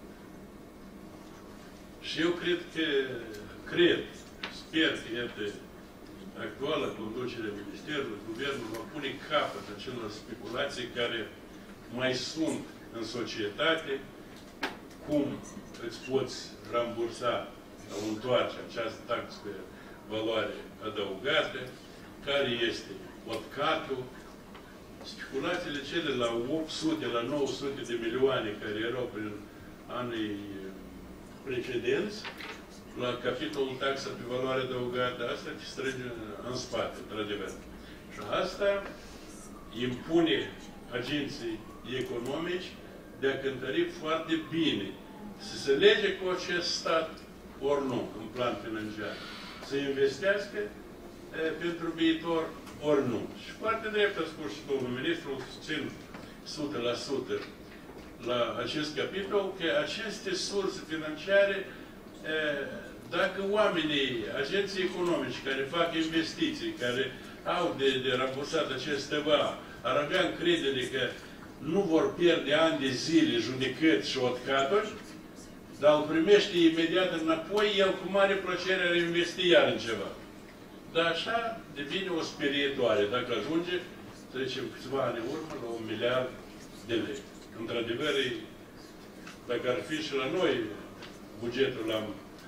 Și eu cred că, cred, sper că, iată, actuala conducere a Ministerului, Guvernul va pune capăt acelor speculații care mai sunt în societate, cum îți poți rambursa sau întoarce această taxă pe valoare adăugată, care este otcatul, speculațiile cele la opt sute, la nouă sute de milioane care erau prin anii precedenți, la capitolul taxa pe valoare adăugată, asta te strânge în spate, într-adevăr. Și asta impune agenții economici de a cântări foarte bine să se lege cu acest stat, ori nu, în plan financiar. Să investească e, pentru viitor, ori nu. Și foarte drept a spus și domnul ministru, susțin o sută la sută la acest capitol, că aceste surse financiare, e, dacă oamenii, agenții economici care fac investiții, care au de, de rambursat acest ceva, ar avea încredere că nu vor pierde ani de zile judecăți și otcaturi, dar îl primește imediat înapoi, el cu mare plăcere ar investi iar în ceva. Dar așa devine o sperietoare, dacă ajunge, să zicem, câțiva ani în urmă, la un miliard de lei. Într-adevăr, dacă ar fi și la noi, bugetul am,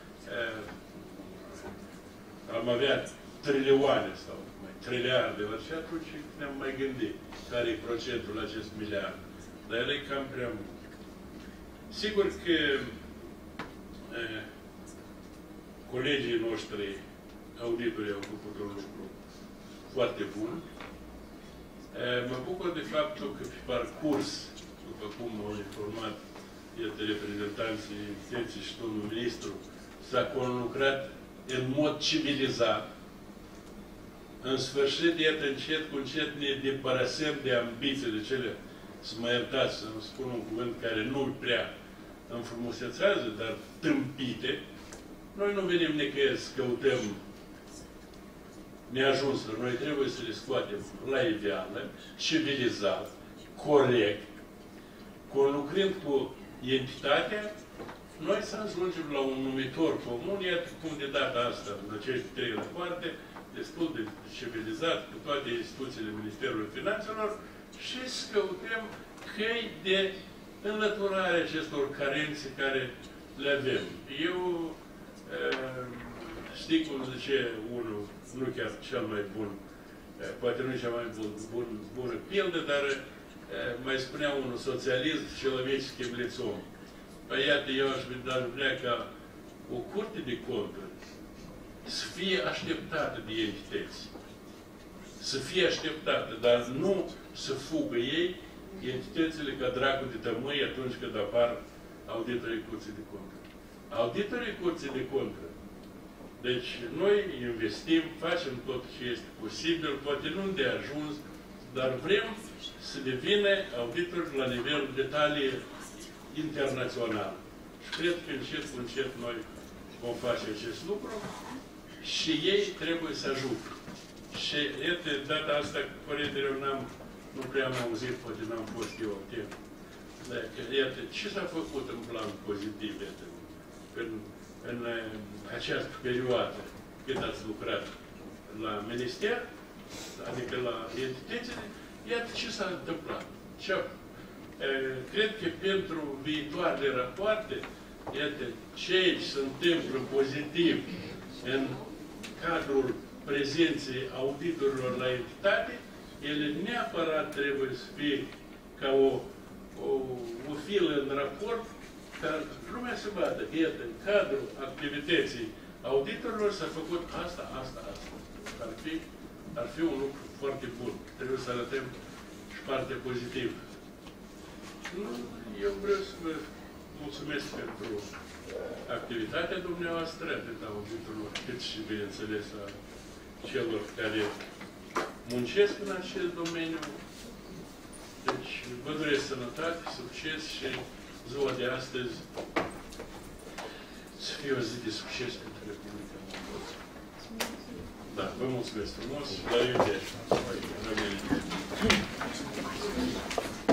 am avea trilioane sau mai triliarde, și atunci ne-am mai gândit care e procentul acest miliard. Dar el e cam prea mult. Sigur că colegii noștri auditori au făcut un lucru foarte bun. Mă bucur de faptul că pe parcurs, după cum au informat iată reprezentanții entității și domnul ministru, s-a conlucrat în mod civilizat. În sfârșit, iată, încet cu încet ne depărăsem de ambițiile cele, să mă iertați, să spun un cuvânt care nu prea înfrumusețează, dar tâmpite. Noi nu venim nicăieri să căutăm neajunsuri. Noi trebuie să le scoatem la iveală, civilizat, corect, conlucrând cu entitatea, noi să ajungem la un numitor comun, iată cum de data asta, în acești trei rapoarte, destul de civilizat cu toate instituțiile Ministerului Finanțelor și să căutăm căi de înlăturare acestor carențe care le avem. Eu știi cum zice unul, nu chiar cel mai bun, poate nu cea mai bun, bun, bună pildă, dar mai spunea unul, socialist человеческим лицом. Păi iată, eu aș vrea ca o curte de conturi să fie așteptată de entități. Să fie așteptată, dar nu să fugă ei entitățile ca dracu de tămâi atunci când apar auditorii Curții de Conturi. Auditorii Curții de Conturi. Deci, noi investim, facem tot ce este posibil, poate nu de ajuns, dar vrem să devină auditori la nivel de talie internațional. Și cred că încet cu încet noi vom face acest lucru și ei trebuie să ajute. Și, iată, data asta, cu părintele, n-am, nu prea am auzit, poate n-am fost eu atent. Dar, iată, ce s-a făcut în plan pozitiv, iată, în, în această perioadă, când ați lucrat la minister, adică la entitățile, iată ce s-a întâmplat. Ce cred că pentru viitoarele rapoarte, iată, ce se întâmplă pozitiv în cadrul prezenței auditorilor la entitate, ele neapărat trebuie să fie ca o, o, o filă în raport, ca lumea să vadă, iată, în cadrul activității auditorilor s-a făcut asta, asta, asta. Ar fi, ar fi un lucru foarte bun. Trebuie să arătăm și partea pozitivă. Eu vreau să vă mulțumesc pentru activitatea dumneavoastră, atât a auditorilor, cât și, bineînțeles, a celor care muncesc în acest domeniu. Deci, vă doresc sănătate, succes și ziua de astăzi să fie o zi de succes pentru Republica Moldova. Da, vă mulțumesc frumos și la revedere!